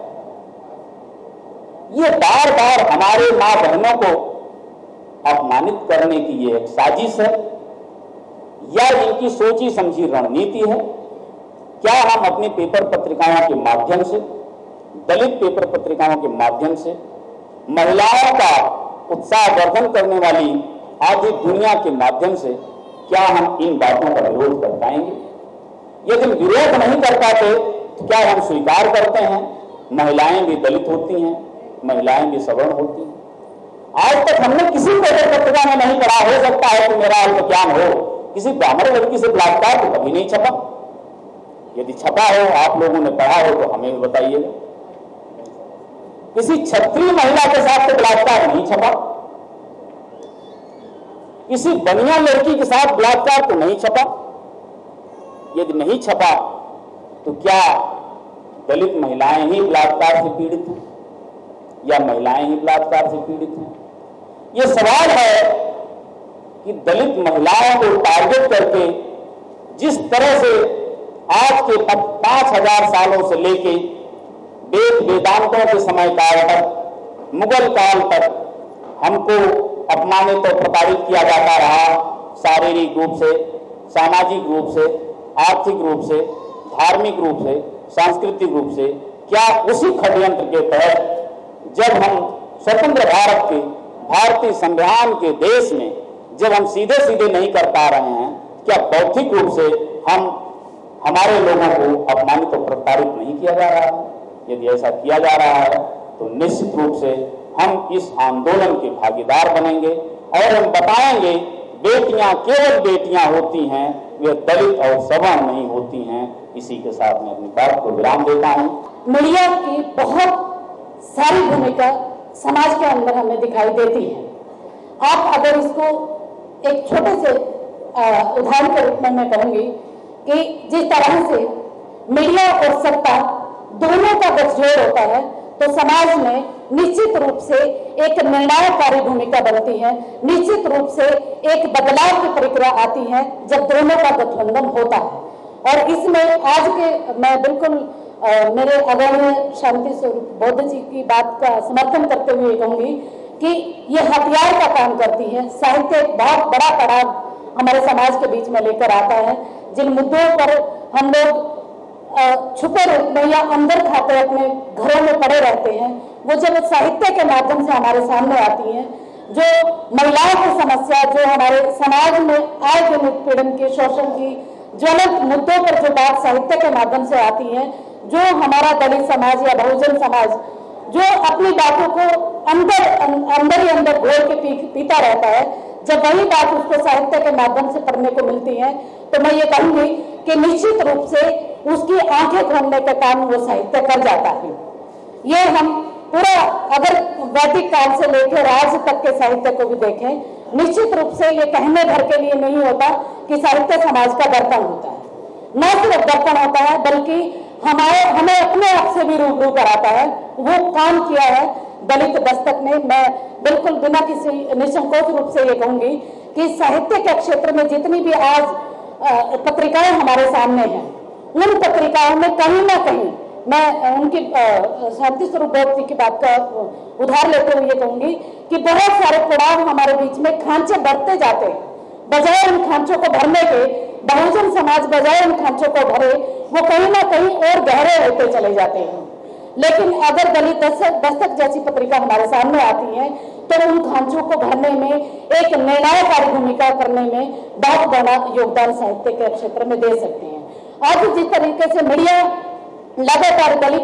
ये बार बार हमारे मां बहनों को अपमानित करने की ये एक साजिश है या इनकी सोची समझी रणनीति है। क्या हम अपनी पेपर पत्रिकाओं के माध्यम से, दलित पेपर पत्रिकाओं के माध्यम से महिलाओं का उत्साह वर्धन करने वाली आधी दुनिया के माध्यम से क्या हम इन बातों का विरोध कर पाएंगे? यदि विरोध नहीं कर पाते तो क्या हम स्वीकार करते हैं महिलाएं भी दलित होती हैं, महिलाएं भी सवर्ण होती हैं? आज तक हमने किसी पेपर पत्रिका में नहीं पढ़ा, हो सकता है कि मेरा अल्पज्ञान हो, किसी ब्राह्मण लड़की से बलात्कार तो कभी नहीं छपा। यदि छपा हो, आप लोगों ने पढ़ा हो तो हमें भी बताइएगा। किसी क्षत्रिय महिला के साथ तो बलात्कार नहीं छपा, किसी बनिया लड़की के साथ बलात्कार तो नहीं छपा। यदि नहीं छपा तो क्या दलित महिलाएं ही बलात्कार से पीड़ित हैं या महिलाएं ही बलात्कार से पीड़ित हैं? यह सवाल है कि दलित महिलाओं को टारगेट करके जिस तरह से आज के पांच हजार सालों से लेके वेद वेदांतों के समय काल तक, मुगल काल तक हमको अपमानित और प्रताड़ित किया जाता रहा, शारीरिक रूप से, सामाजिक रूप से, आर्थिक रूप से, धार्मिक रूप से, सांस्कृतिक रूप से। क्या उसी षड्यंत्र के तहत जब हम स्वतंत्र भारत के, भारतीय संविधान के देश में जब हम सीधे सीधे नहीं कर पा रहे हैं, क्या बौद्धिक रूप से हम हमारे लोगों को अपमानित और प्रताड़ित नहीं किया जा रहा है? यदि ऐसा किया जा रहा है तो निश्चित रूप से हम इस आंदोलन के भागीदार बनेंगे और हम बताएंगे बेटियां केवल बेटियां होती हैं, वे दलित और सवर्ण नहीं होती हैं। इसी के साथ मैं अपनी बात को विराम देता हूं। मीडिया की बहुत सारी भूमिका समाज के अंदर हमें दिखाई देती है। आप अगर इसको एक छोटे से उदाहरण के रूप में मैं कहूंगी कि जिस तरह से मीडिया और सत्ता दोनों का गठजोड़ होता है तो समाज में निश्चित रूप से एक निर्णायकारी भूमिका बनती है, निश्चित रूप से एक बदलाव की प्रक्रिया आती है जब दोनों का गठबंधन होता है। और इसमें आज के मैं बिल्कुल आ, मेरे आदरणीय शांति स्वरूप बौद्ध जी की बात का समर्थन करते हुए कहूंगी कि ये हथियार का काम करती है। साहित्य एक बहुत बड़ा पड़ाव हमारे समाज के बीच में लेकर आता है। जिन मुद्दों पर हम लोग छुपे रूप में या अंदर खाते अपने घरों में पड़े रहते हैं, वो जब साहित्य के माध्यम से हमारे सामने आती हैं, जो महिलाओं की समस्या, जो हमारे समाज में आय के उत्पीड़न की, शोषण की ज्वलंत मुद्दों पर जो बात साहित्य के माध्यम से आती है, जो हमारा दलित समाज या बहुजन समाज जो अपनी बातों को अंदर अंदर ही अंदर घोल के पी, पीता रहता है, जब वही बात उसको साहित्य के माध्यम से पढ़ने को मिलती है तो मैं ये कहूंगी कि निश्चित रूप से उसकी आंखें खोलने का काम वो साहित्य कर जाता है। ये हम पूरा अगर वैदिक काल से लेकर आज तक के साहित्य को भी देखें, निश्चित रूप से ये कहने भर के लिए नहीं होता कि साहित्य समाज का दर्पण होता है। न सिर्फ दर्पण होता है बल्कि हमारे हमें अपने आप से भी रूबरू कराता है। वो काम किया है दलित दस्तक ने। मैं बिल्कुल बिना किसी निसंकोच रूप से ये कहूंगी कि साहित्य के क्षेत्र में जितनी भी आज पत्रिकाएं हमारे सामने हैं, उन पत्रिकाओं में कहीं ना कहीं मैं उनकी शांति स्वरूप बौद्ध जी की बात का उधार लेते हुए कहूंगी कि बहुत सारे पड़ाव हमारे बीच में खांचे बढ़ते जाते हैं। बजाय उन खांचों को भरने के, बहुजन समाज बजाय उन खांचों को भरे, वो कहीं ना कहीं और गहरे होते चले जाते हैं। लेकिन अगर दलित दस्तक, दस्तक जैसी पत्रिका हमारे सामने आती है तो उन खांचों को भरने में, एक निर्णायकारी भूमिका करने में बहुत बड़ा योगदान साहित्य के क्षेत्र में दे सकते हैं। आज जिस तरीके से मीडिया लगातार दलित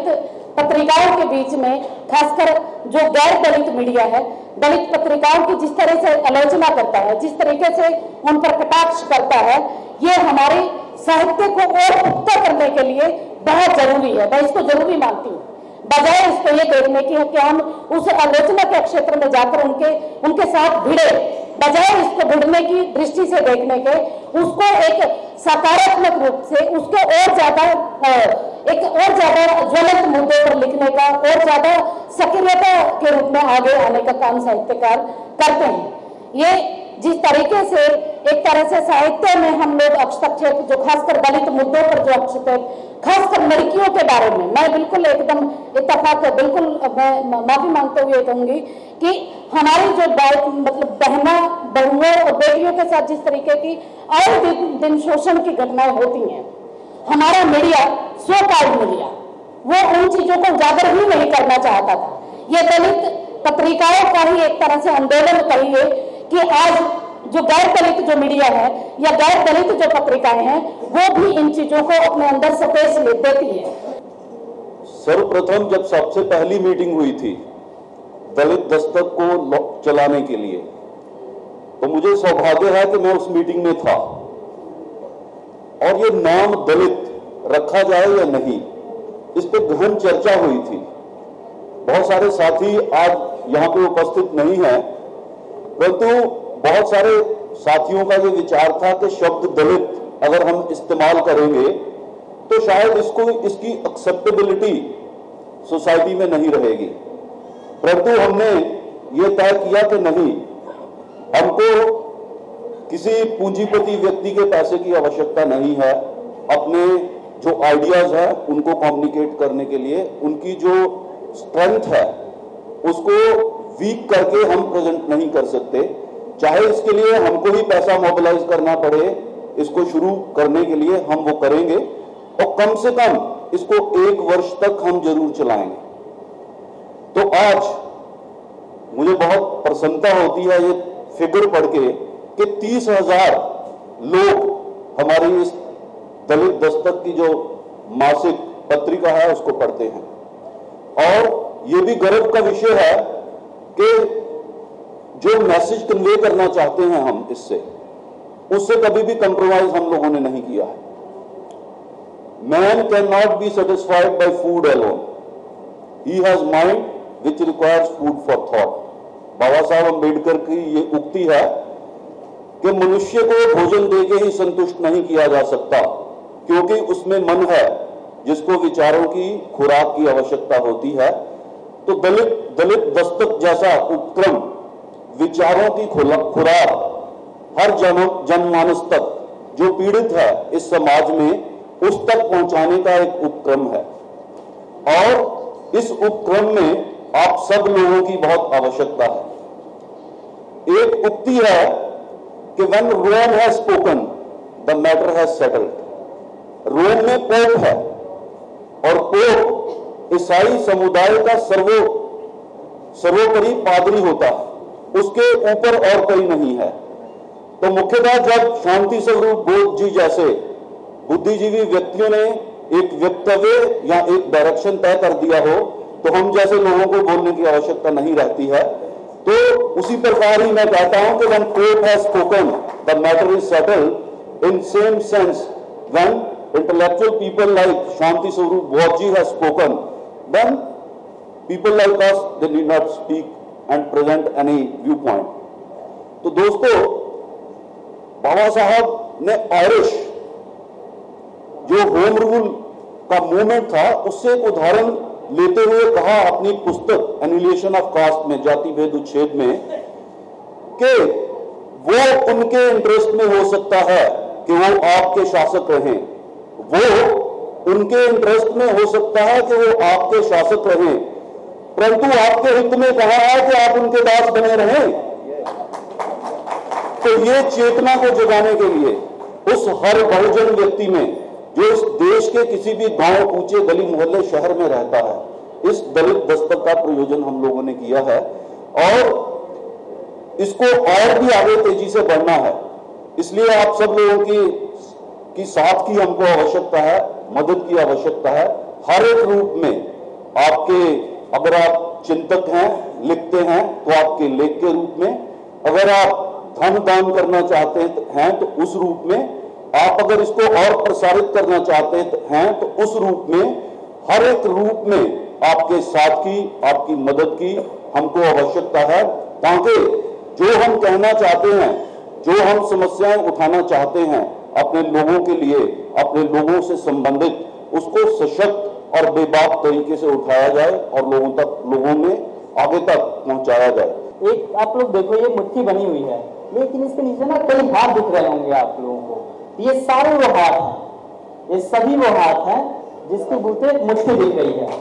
पत्रिकाओं के बीच में, खासकर जो गैर दलित मीडिया है, दलित पत्रिकाओं की जिस तरह से आलोचना करता है, जिस तरीके से उन पर कटाक्ष करता है, ये हमारे साहित्य को और पुख्ता करने के लिए बहुत जरूरी है। मैं इसको जरूरी मानती हूँ, बजाय इसको ये देखने की है कि हम उस आलोचना के क्षेत्र में जाकर उनके उनके साथ भिड़े, बजाय इसको भिड़ने की दृष्टि से देखने के, उसको एक सकारात्मक रूप से, उसको और ज्यादा एक और ज्यादा ज्वलंत मुद्दों पर लिखने का, और ज्यादा सक्रियता के रूप में आगे आने का काम साहित्यकार करते हैं। ये जिस तरीके से एक तरह से साहित्य में हम लोग हस्तक्षेप, जो खासकर दलित मुद्दों पर जो हस्तक्षेप, खासकर लड़कियों के बारे में, मैं बिल्कुल एकदम इत्तेफाक है, बिल्कुल मैं माफी मांगते हुए कहूंगी कि हमारी जो मतलब बहना बहुओं और बेटियों के साथ जिस तरीके की आए दिन, दिन शोषण की घटनाएं होती हैं, हमारा मीडिया, सो कॉल्ड मीडिया, वो उन चीजों को उजागर ही नहीं करना चाहता था। ये दलित पत्रिकाओं का ही एक तरह से आंदोलन कहिए कि आज जो गैर दलित जो मीडिया है या गैर दलित जो पत्रिकाएं हैं, वो भी इन चीजों को अपने अंदर सपेट ले देती है। सर्वप्रथम जब सबसे पहली मीटिंग हुई थी दलित दस्तक को चलाने के लिए, तो मुझे सौभाग्य है कि मैं उस मीटिंग में था, और ये नाम दलित रखा जाए या नहीं, इस पर गहन चर्चा हुई थी। बहुत सारे साथी आज यहाँ पे उपस्थित नहीं है, परंतु बहुत सारे साथियों का ये विचार था कि शब्द दलित अगर हम इस्तेमाल करेंगे तो शायद इसको इसकी एक्सेप्टेबिलिटी सोसाइटी में नहीं रहेगी। परंतु हमने ये तय किया कि नहीं, हमको किसी पूंजीपति व्यक्ति के पैसे की आवश्यकता नहीं है। अपने जो आइडियाज है उनको कम्युनिकेट करने के लिए, उनकी जो स्ट्रेंथ है उसको वीक करके हम प्रेजेंट नहीं कर सकते, चाहे इसके लिए हमको ही पैसा मोबिलाइज करना पड़े। इसको शुरू करने के लिए हम वो करेंगे, और कम से कम इसको एक वर्ष तक हम जरूर चलाएंगे। तो आज मुझे बहुत प्रसन्नता होती है ये फिगर पढ़ के कि तीस हजार लोग हमारी इस दलित दस्तक की जो मासिक पत्रिका है उसको पढ़ते हैं। और ये भी गर्व का विषय है कि जो मैसेज कन्वे करना चाहते हैं हम इससे, उससे कभी भी कंप्रोमाइज हम लोगों ने नहीं किया है। Man can not be satisfied by food alone, he has mind which requires food for thought. Baba Saheb Ambedkar की ये उक्ति है कि मनुष्य को भोजन देके ही संतुष्ट नहीं किया जा सकता, क्योंकि उसमें मन है जिसको विचारों की खुराक की आवश्यकता होती है। तो दलित दलित दस्तक जैसा उपक्रम विचारों की खुराक हर जन जनमानस तक जो पीड़ित है इस समाज में, उस तक पहुंचाने का एक उपक्रम है। और इस उपक्रम में आप सब लोगों की बहुत आवश्यकता है। एक उक्ति है कि when Rome has spoken the matter has settled. Rome में पोप है, और पोप ईसाई समुदाय का सर्वो सर्वोपरि पादरी होता है, उसके ऊपर और कोई नहीं है। तो मुख्यतः जब शांति स्वरूप बोध जी जैसे बुद्धिजीवी व्यक्तियों ने एक वक्तव्य या एक डायरेक्शन तय कर दिया हो, तो हम जैसे लोगों को बोलने की आवश्यकता नहीं रहती है। तो उसी प्रकार ही मैं कहता हूं कि when court has spoken, the matter is settled। In same sense, when intellectual people like Shanti Swarup Bodhji has spoken, then people like us, they need not speak and present any viewpoint। तो दोस्तों, बाबा साहब ने Irish जो home rule का movement था उससे एक उदाहरण लेते हुए कहा अपनी पुस्तक एनिहिलेशन ऑफ कास्ट में, जाति भेद उच्छेद में, कि वो उनके इंटरेस्ट में हो सकता है कि वो आपके शासक रहें, वो उनके इंटरेस्ट में हो सकता है कि वो आपके शासक रहें, परंतु आपके हित में कहा है कि आप उनके दास बने रहें। तो ये चेतना को जगाने के लिए उस हर बहुजन व्यक्ति में जो इस देश के किसी भी गांव, ऊंचे गली मोहल्ले, शहर में रहता है, इस दलित दस्तक का प्रयोजन हम लोगों ने किया है, और इसको और भी आगे तेजी से बढ़ना है। इसलिए आप सब लोगों की की साथ की हमको आवश्यकता है, मदद की आवश्यकता है। हर एक रूप में आपके, अगर आप चिंतक हैं, लिखते हैं, तो आपके लेख के रूप में, अगर आप धन दान करना चाहते हैं तो उस रूप में, आप अगर इसको और प्रसारित करना चाहते हैं तो उस रूप में, हर एक रूप में आपके साथ की, आपकी मदद की हमको आवश्यकता है, ताकि जो हम कहना चाहते हैं, जो हम समस्याएं उठाना चाहते हैं अपने लोगों के लिए, अपने लोगों से संबंधित, उसको सशक्त और बेबाक तरीके से उठाया जाए और लोगों तक, लोगों में आगे तक पहुंचाया जाए। एक आप लोग देखो, ये मुट्ठी बनी हुई है, लेकिन इसके नीचे ना कई हाथ दिख रहे होंगे आप लोगों को। ये सारे वो हाथ हैं, ये सभी वो हाथ हैं जिसके बूते मुट्ठी दिख रही है।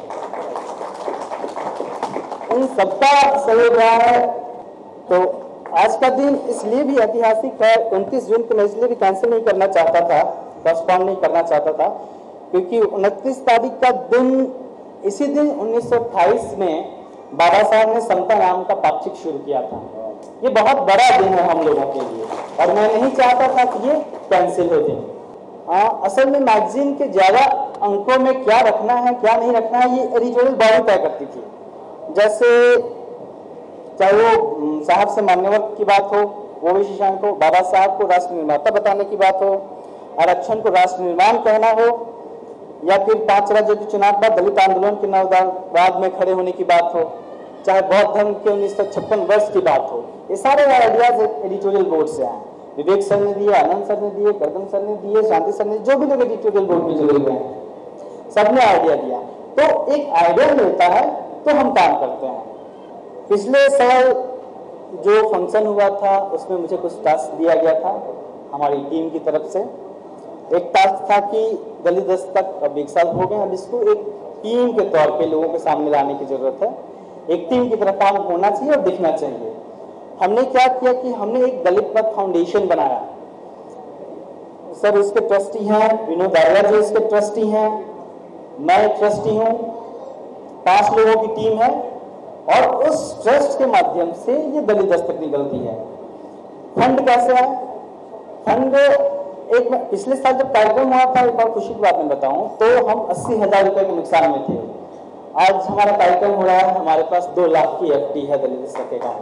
उन सबका सहयोग रहा है। तो आज का दिन इसलिए भी ऐतिहासिक है, उनतीस जून को मैं इसलिए भी कैंसिल नहीं करना चाहता था, पोस्टपोन नहीं करना चाहता था, क्योंकि उनतीस तारीख का दिन, इसी दिन उन्नीस सौ अट्ठाईस में बाबा साहब ने समता नाम का पाक्षिक शुरू किया था। ये बहुत बड़ा दिन है हम लोगों के लिए, और मैं नहीं चाहता था कि ये कैंसिल हो जाए। हाँ, असल में मैगजीन के ज्यादा अंकों में क्या रखना है, क्या नहीं रखना है, ये एडिटोरियल बॉडी तय करती थी। जैसे चाहे वो साहब से मान्यवर की बात हो, वो विशेषांक को, बाबा साहब को राष्ट्र निर्माता बताने की बात हो, आरक्षण को राष्ट्र निर्माण कहना हो, या फिर पांच राज्यों के चुनाव के बाद दलित आंदोलन के नववाद में खड़े होने की बात हो, चाहे बौद्ध धर्म के उन्नीस सौ छप्पन वर्ष की बात हो, ये सारे आइडियाज एडिटोरियल बोर्ड से आए। विवेक सर ने दिए, आनंद सर ने दिए, गर्दम सर ने दिए, शांति सर ने, जो भी लोग एडिटोरियल बोर्ड में जुड़े हुए हैं, सबने आइडिया दिया। तो एक आइडिया मिलता है तो हम काम करते हैं। पिछले साल जो फंक्शन हुआ था उसमें मुझे कुछ टास्क दिया गया था हमारी टीम की तरफ से। एक टास्क था कि दलित दस्तक अब एक साल हो गए, अब इसको एक टीम के तौर पे लोगों के सामने लाने की जरूरत है। एक टीम की तरह काम होना चाहिए और दिखना चाहिए। हमने क्या किया कि हमने एक दलित मत फाउंडेशन बनाया। सर इसके ट्रस्टी हैं, विनोद आर्या जी इसके ट्रस्टी हैं, मैं ट्रस्टी हूँ, पांच लोगों की टीम है, और उस ट्रस्ट के माध्यम से ये दलित दस्तक निकलती है। फंड कैसे है? फंड एक पिछले साल जब कार्यक्रम हुआ था, एक बार खुशी की बात मैं बताऊं, तो हम अस्सी हजार रुपए के नुकसान में थे। आज हमारा कार्यक्रम हो रहा है, हमारे पास दो लाख की एफडी है दलित दस्तक का।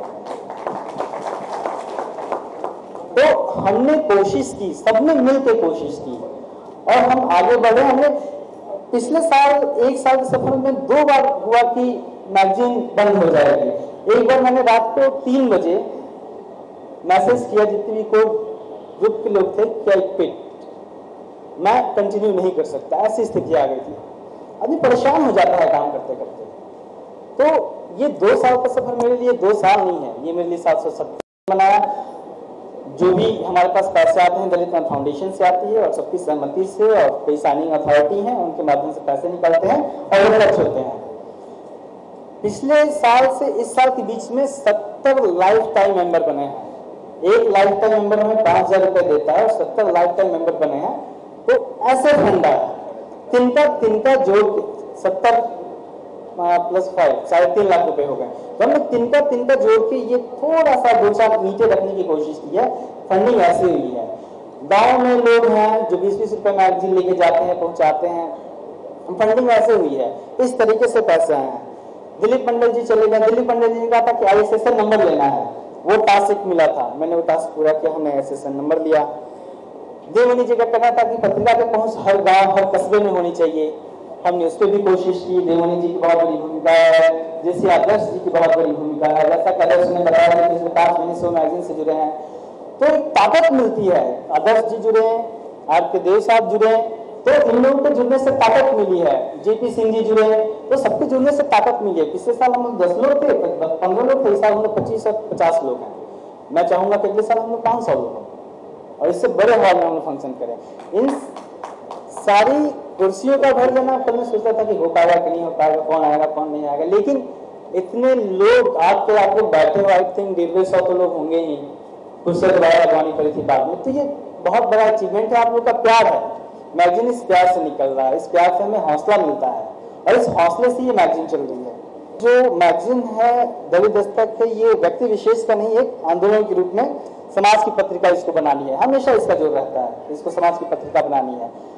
तो हमने कोशिश की, सबने मिलकर कोशिश की और हम आगे बढ़े। हमने पिछले साल एक साल के सफर में दो बार हुआ कि मैगजीन बंद हो जाएगी। एक बार मैंने रात को तीन बजे मैसेज किया जितने भी को ग्रुप के लोग थे, क्या क्विट, मैं कंटिन्यू नहीं कर सकता, ऐसी स्थिति आ गई थी। अभी परेशान हो जाता है काम करते करते। तो ये दो साल का सफर मेरे लिए दो साल नहीं है, ये मेरे लिए सात सौ सत्तर बनाया। जो भी हमारे पास पैसे आते हैं दलित फाउंडेशन से आती है और सबकी सहमति से, और कई साइनिंग अथॉरिटी हैं उनके माध्यम से पैसे निकलते हैं और वो खर्च होते हैं। पिछले साल से इस साल के बीच में सत्तर लाइफ टाइम मेंबर बने हैं। एक लाइफ टाइम मेंबर हमें पांच हजार रुपए देता है और सत्तर लाइफ टाइम मेंबर बने हैं। तो ऐसे फंड आया, तिनका तिनका जोड़ के सत्तर प्लस फाइव साढ़े तीन लाख रुपए हो गए। तो हमने तिनका तिनका जोड़ के ये थोड़ा सा दो चार नीचे रखने की कोशिश की है। फंडिंग ऐसे हुई है, गांव में लोग हैं जो बीस बीस रुपए मैगजीन लेके जाते हैं, पहुंचाते हैं, फंडिंग ऐसे हुई है। इस तरीके से पैसे आए हैं। दिलीप मंडल जी चले गए, दिलीप मंडल जी ने कहा था कि I S S N number लेना है, वो टास्क मिला था, मैंने वो टास्क पूरा किया, हमने I S S N number लिया। देवनी जी का कहना था कि पत्रिका की पहुंच हर गांव हर कस्बे में होनी चाहिए, हमने उस पर भी कोशिश की। देवनी जी की बहुत बड़ी भूमिका है, जैसे आदर्श जी की बहुत बड़ी भूमिका है। जैसा कि आदर्श ने बताया कि पिछले पांच महीने से मैगजीन से जुड़े हैं, तो एक ताकत मिलती है। आदर्श जी जुड़े हैं, आपके देव साहब जुड़े हैं, तो इन लोगों के जुड़ने से ताकत मिली है। जेपी सिंह जी जुड़े हैं, तो सबके जुड़ने से ताकत मिली है। पिछले साल हम लोग दस लोग थे, पंद्रह लोग थे, इस साल हम लोग पच्चीस और पचास लोग हैं। मैं चाहूंगा कि अगले साल हम लोग पाँच सौ लोग हों और इससे बड़े हॉल में हम लोग फंक्शन करें। इन सारी कुर्सियों का भर जाना कल मैं सोचता था कि हो पाएगा कि नहीं हो पाएगा, कौन आएगा कौन नहीं आएगा, लेकिन इतने लोग आपके आप लोग बैठे हुए, आई थिंक डेढ़ सौ तो लोग होंगे ही। कुर्सियां दोबारा लगवानी पड़ी थी बाद में, तो ये बहुत बड़ा अचीवमेंट है। आप लोग का प्यार है, मैगजीन इस प्यार से निकल रहा है, इस प्यार से हमें हौसला मिलता है और इस हौसले से ये मैगजीन चल रही है। जो मैगजीन है दलित दस्तक है, ये व्यक्ति विशेष का नहीं, एक आंदोलन के रूप में समाज की पत्रिका इसको बनानी है। हमेशा इसका जोर रहता है, इसको समाज की पत्रिका बनानी है।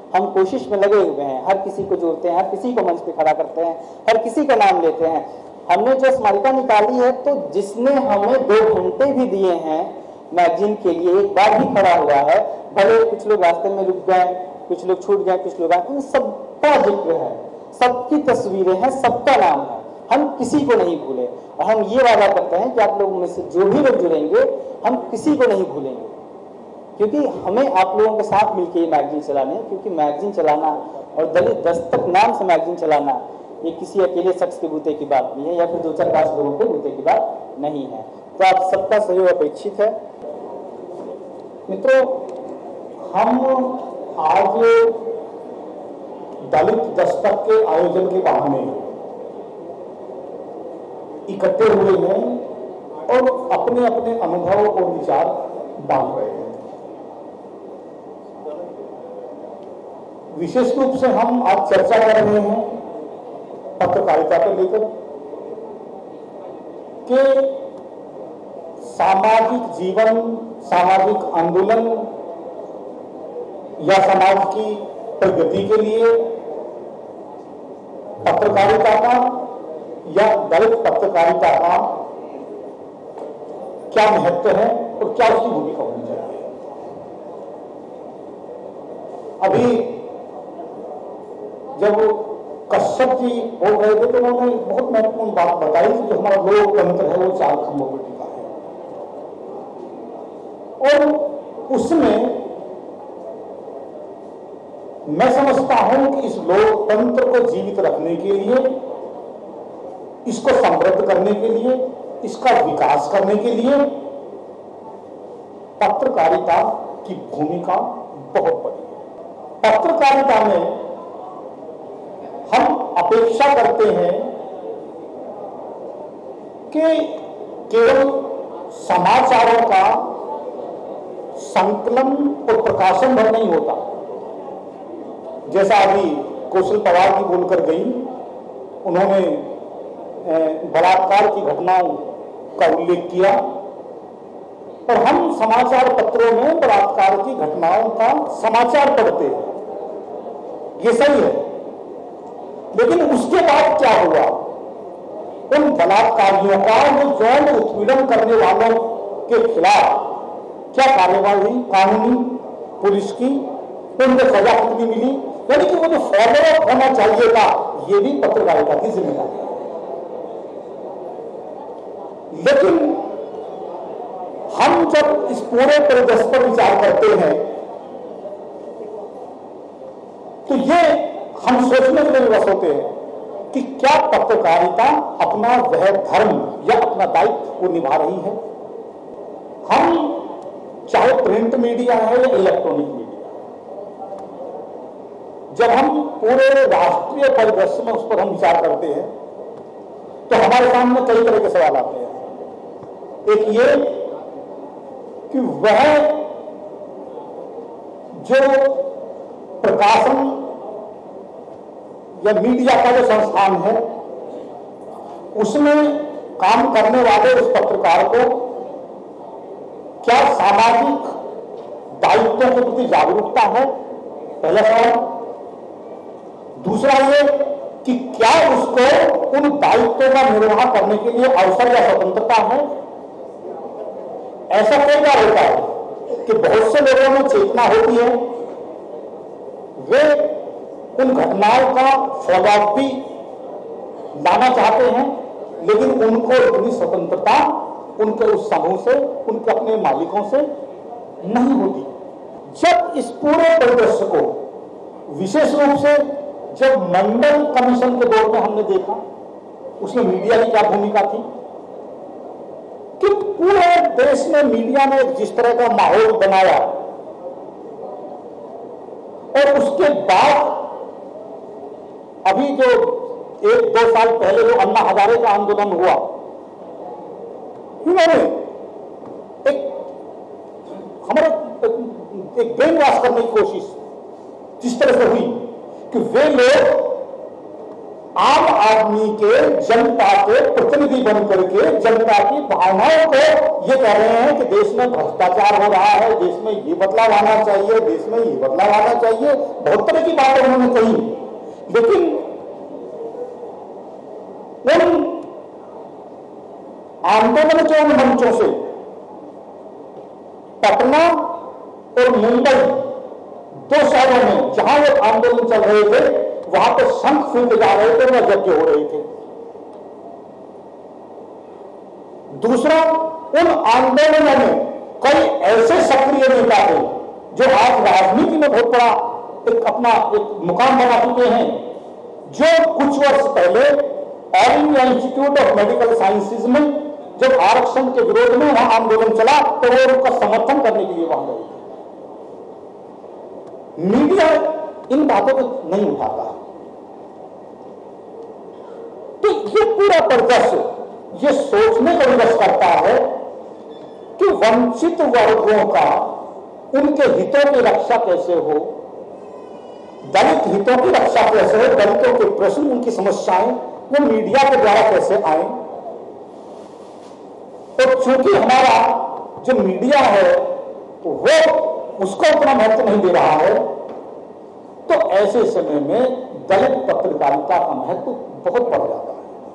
हम कोशिश में लगे हुए हैं, हर किसी को जोड़ते हैं, हर किसी को मंच पे खड़ा करते हैं, हर किसी का नाम लेते हैं। हमने जो स्मारिका निकाली है तो जिसने हमें दो घंटे भी दिए हैं मैगजीन के लिए, एक बार भी खड़ा हुआ है, भले कुछ लोग रास्ते में रुक गए, कुछ लोग छूट गए, कुछ लोग आए, उन सबका जिक्र है, सबकी तस्वीरें हैं, सबका नाम है, हम किसी को नहीं भूले। और हम ये वादा करते हैं कि आप लोगों में से जो भी लोग जुड़ेंगे हम किसी को नहीं भूलेंगे, क्योंकि हमें आप लोगों के साथ मिलकर ये मैगजीन चलाने है। क्योंकि मैगजीन चलाना और दलित दस्तक नाम से मैगजीन चलाना ये किसी अकेले शख्स के बूते की बात नहीं है, या फिर दो चार पांच लोगों के बूते की बात नहीं है। तो आप सबका सहयोग अपेक्षित है। मित्रों, हम आज दलित दस्तक के आयोजन के बहाने इकट्ठे हुए हैं और अपने अपने अनुभव और विचार बांट रहे हैं। विशेष रूप से हम आज चर्चा कर रहे हैं पत्रकारिता को लेकर के सामाजिक जीवन, सामाजिक आंदोलन या समाज की प्रगति के लिए पत्रकारिता का या दलित पत्रकारिता का क्या महत्व है और क्या उसकी भूमिका होनी चाहिए। अभी जब कश्यप जी बोल रहे थे तो उन्होंने बहुत महत्वपूर्ण बात बताई कि जो हमारा लोकतंत्र है वो चार खंभों पर टिका है। और उसमें मैं समझता हूं कि इस लोकतंत्र को जीवित रखने के लिए, इसको समृद्ध करने के लिए, इसका विकास करने के लिए पत्रकारिता की भूमिका बहुत बड़ी है। पत्रकारिता में हम अपेक्षा करते हैं कि केवल समाचारों का संकलन और प्रकाशन भर नहीं होता। जैसा अभी कौशल पवार जी बोलकर गई, उन्होंने बलात्कार की घटनाओं का उल्लेख किया और हम समाचार पत्रों में बलात्कार की घटनाओं का समाचार पढ़ते हैं, ये सही है। लेकिन उसके बाद क्या हुआ? उन बलात्कारियों का, जो यौन उत्पीड़न करने वालों के खिलाफ क्या कार्रवाई हुई कानूनी, पुलिस की, उनको सजा कितनी मिली? यानी कि वो जो फॉलोअप होना चाहिए था, ये भी पत्रकारिता की जिम्मेदारी है। लेकिन हम जब इस पूरे परिदृश्य पर विचार करते हैं तो ये हम सोचने के लिए विवश होते हैं कि क्या पत्रकारिता अपना वह धर्म या अपना दायित्व वो निभा रही है। हम चाहे प्रिंट मीडिया है या इलेक्ट्रॉनिक मीडिया, जब हम पूरे राष्ट्रीय परिदृश्य में उस पर हम विचार करते हैं तो हमारे सामने कई तरह के सवाल आते हैं। एक ये कि वह जो प्रकाशन या मीडिया का जो संस्थान है उसमें काम करने वाले उस पत्रकार को क्या सामाजिक दायित्वों के प्रति जागरूकता है, पहला सवाल। दूसरा ये कि क्या उसको उन दायित्वों का निर्वाह करने के लिए अवसर या स्वतंत्रता है। ऐसा कई बार होता है कि बहुत से लोगों में चेतना होती है, वे उन घटनाओं का फॉलोअप भी लाना चाहते हैं, लेकिन उनको इतनी स्वतंत्रता उनके उस समूह से, उनके अपने मालिकों से नहीं होती। जब इस पूरे परिदृश्य को विशेष रूप से जब मंडल कमीशन के दौर में हमने देखा, उसमें मीडिया की क्या भूमिका थी कि पूरे देश में मीडिया ने जिस तरह का माहौल बनाया और उसके बाद अभी जो एक दो साल पहले जो अन्ना हजारे का आंदोलन हुआ, इन्होंने एक हमारे एक ब्रेन वॉश करने की कोशिश जिस तरह से हुई कि वे लोग आम आदमी के, जनता के प्रतिनिधि प्रतिनिधि बन करके जनता की भावनाओं को ये कह रहे हैं कि देश में भ्रष्टाचार हो रहा है, देश में ये बदलाव आना चाहिए, देश में ये बदलाव आना चाहिए, बहुत तरह की बातें उन्होंने कही। लेकिन उन आंदोलन के उन मंचों से पटना और मुंबई दो शहरों में जहां वो आंदोलन चल रहे थे वहां पर शंख फूंके जा रहे थे, वह यज्ञ हो रहे थे। दूसरा, उन आंदोलनों में कई ऐसे सक्रिय नेता थे जो आज राजनीति में बहुत बड़ा एक अपना एक मुकाम बना चुके हैं, जो कुछ वर्ष पहले All India Institute of Medical Sciences में जब आरक्षण के विरोध में वहां आंदोलन चला तो वो उनका समर्थन करने के लिए वहां गए थे। मीडिया इन बातों को नहीं उठाता। तो ये पूरा परिदृश्य ये सोचने का विवश करता है कि वंचित वर्गों का उनके हितों की रक्षा कैसे हो, दलित हितों की रक्षा कैसे हो, दलितों के प्रश्न, उनकी समस्याएं वो मीडिया के द्वारा कैसे आए। तो चूंकि हमारा जो मीडिया है वो उसको उतना महत्व नहीं दे रहा है, तो ऐसे समय में दलित पत्रकारिता का महत्व बहुत बढ़ जाता है।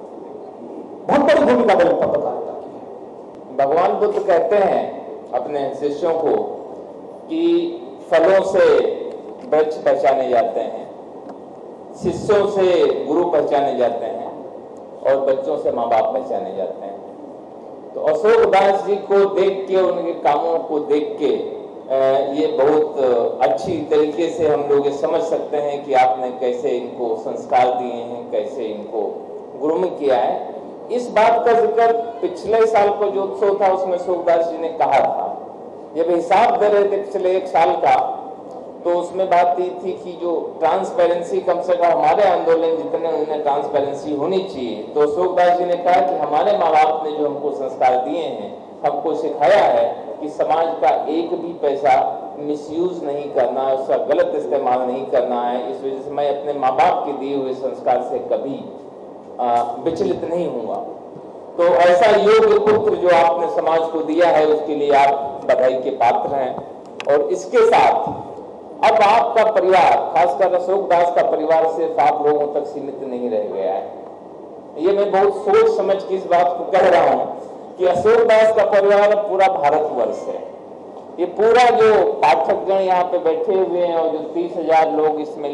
बहुत बड़ी भूमिका दलित पत्रकारिता की। भगवान बुद्ध कहते हैं अपने शिष्यों को कि फलों से वृक्ष पहचाने जाते हैं, शिष्यों से गुरु पहचाने जाते हैं और बच्चों से माँ बाप पहचाने जाते हैं। तो अशोक दास जी को देख के, उनके कामों को देख के ये बहुत अच्छी तरीके से हम लोग ये समझ सकते हैं कि आपने कैसे इनको संस्कार दिए हैं, कैसे इनको ग्रूमिंग किया है। इस बात का जिक्र पिछले साल को जो उत्सव था उसमें अशोकदास जी ने कहा था, जब हिसाब दे रहे थे पिछले एक साल का, तो उसमें बात ये थी कि जो ट्रांसपेरेंसी कम से कम हमारे आंदोलन जितने उनमें ट्रांसपेरेंसी होनी चाहिए। तो अशोकदास जी ने कहा कि हमारे माँ बाप ने जो हमको संस्कार दिए हैं, हमको सिखाया है कि समाज का एक भी पैसा मिसयूज नहीं करना, उसका गलत इस्तेमाल नहीं करना है। इस वजह से मैं अपने माँ बाप के दिए हुए संस्कार से कभी विचलित नहीं हुआ। तो ऐसा योग्य पुत्र जो आपने समाज को दिया है उसके लिए आप बधाई के पात्र हैं। और इसके साथ अब आपका परिवार, खासकर अशोक दास का परिवार सिर्फ आप लोगों तक सीमित नहीं रह गया है। ये मैं बहुत सोच समझ के इस बात को कह रहा हूँ कि अशोक दास का परिवार पूरा भारतवर्ष है। ये पूरा जो पाठकगण यहाँ पे बैठे हुए हैं और जो तीस हजार लोग इसमें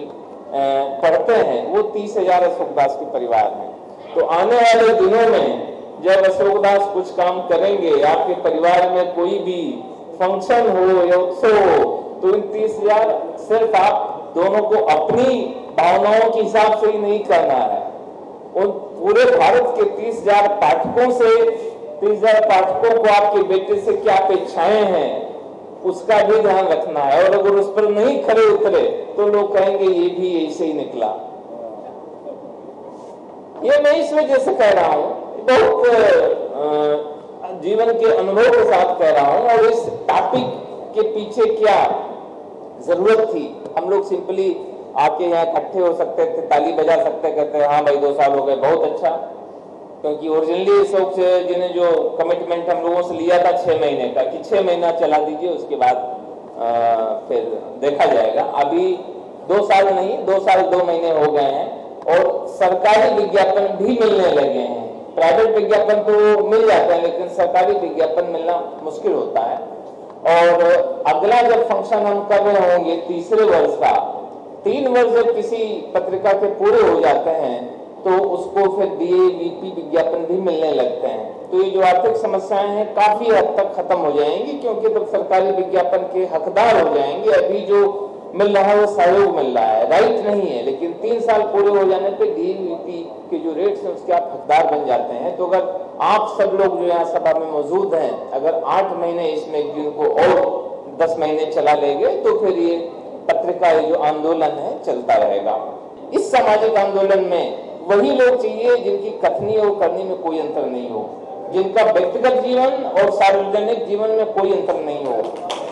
पढ़ते हैं, वो तीस हजार अशोक दास के परिवार हैं। तो आने वाले दिनों में जब अशोक दास कुछ काम करेंगे, आपके परिवार में कोई भी फंक्शन हो या उत्सव हो, तो इन तीस हजार सिर्फ आप दोनों को अपनी भावनाओं के हिसाब से ही नहीं करना है, उन पूरे भारत के तीस हजार पाठकों से, तीस हजार पाठकों को आपके बेटे से क्या अपेक्षाएं हैं उसका भी ध्यान रखना है। और अगर उस पर नहीं खड़े उतरे तो लोग कहेंगे ये भी ऐसे ही निकला। ये मैं इस वजह से कह रहा हूं, बहुत जीवन के अनुभव के साथ कह रहा हूं। और इस टॉपिक के पीछे क्या जरूरत थी, हम लोग सिंपली आके यहाँ इकट्ठे हो सकते थे, ताली बजा सकते, कहते हैं हाँ भाई दो साल हो गए, बहुत अच्छा। क्योंकि ओरिजिनली अशोक जी ने जो कमिटमेंट हम लोगों से लिया था छह महीने का, कि छह महीना चला दीजिए, उसके बाद आ, फिर देखा जाएगा। अभी दो साल नहीं, दो साल दो महीने हो गए हैं और सरकारी विज्ञापन भी मिलने लगे हैं। प्राइवेट विज्ञापन तो मिल जाते हैं लेकिन सरकारी विज्ञापन मिलना मुश्किल होता है। और अगला जब फंक्शन हम कर रहे होंगे तीसरे वर्ष का, तीन वर्ष जब किसी पत्रिका के पूरे हो जाते हैं तो उसको फिर डीए वीपी विज्ञापन भी मिलने लगते हैं। तो ये जो आर्थिक समस्याएं हैं काफी हद तक खत्म हो जाएंगी, क्योंकि तब सरकारी विज्ञापन के हकदार हो जाएंगे। अभी जो मिल रहा है वो सहयोग मिल रहा है, राइट नहीं है, लेकिन तीन साल पूरे हो जाने पे डीए वीपी के जो रेट्स हैं उसके आप हकदार बन जाते हैं। तो अगर आप सब लोग जो यहाँ सभा में मौजूद हैं, अगर आठ महीने इस मैगजीन को और दस महीने चला लेंगे तो फिर ये पत्रिका जो आंदोलन है चलता रहेगा। इस सामाजिक आंदोलन में वही लोग चाहिए जिनकी कथनी और करनी में कोई अंतर नहीं हो, जिनका व्यक्तिगत जीवन और सार्वजनिक जीवन में कोई अंतर नहीं हो।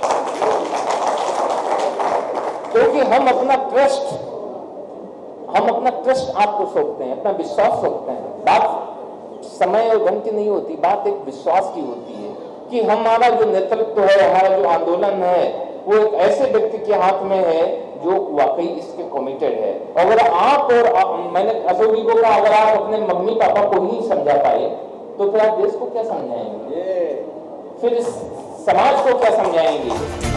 क्योंकि हम अपना ट्रस्ट हम अपना ट्रस्ट आपको सौंपते हैं, अपना विश्वास सौंपते हैं। बात समय और धन की नहीं होती, बात एक विश्वास की होती है कि हमारा जो नेतृत्व है, हमारा जो आंदोलन है, वो एक ऐसे व्यक्ति के हाथ में है जो वाकई इसके कमिटेड है। अगर आप और आ, मैंने अशोक जी को कहा, अगर आप अपने मम्मी पापा को ही समझा पाए तो फिर आप देश को क्या समझाएंगे, फिर समाज को क्या समझाएंगे।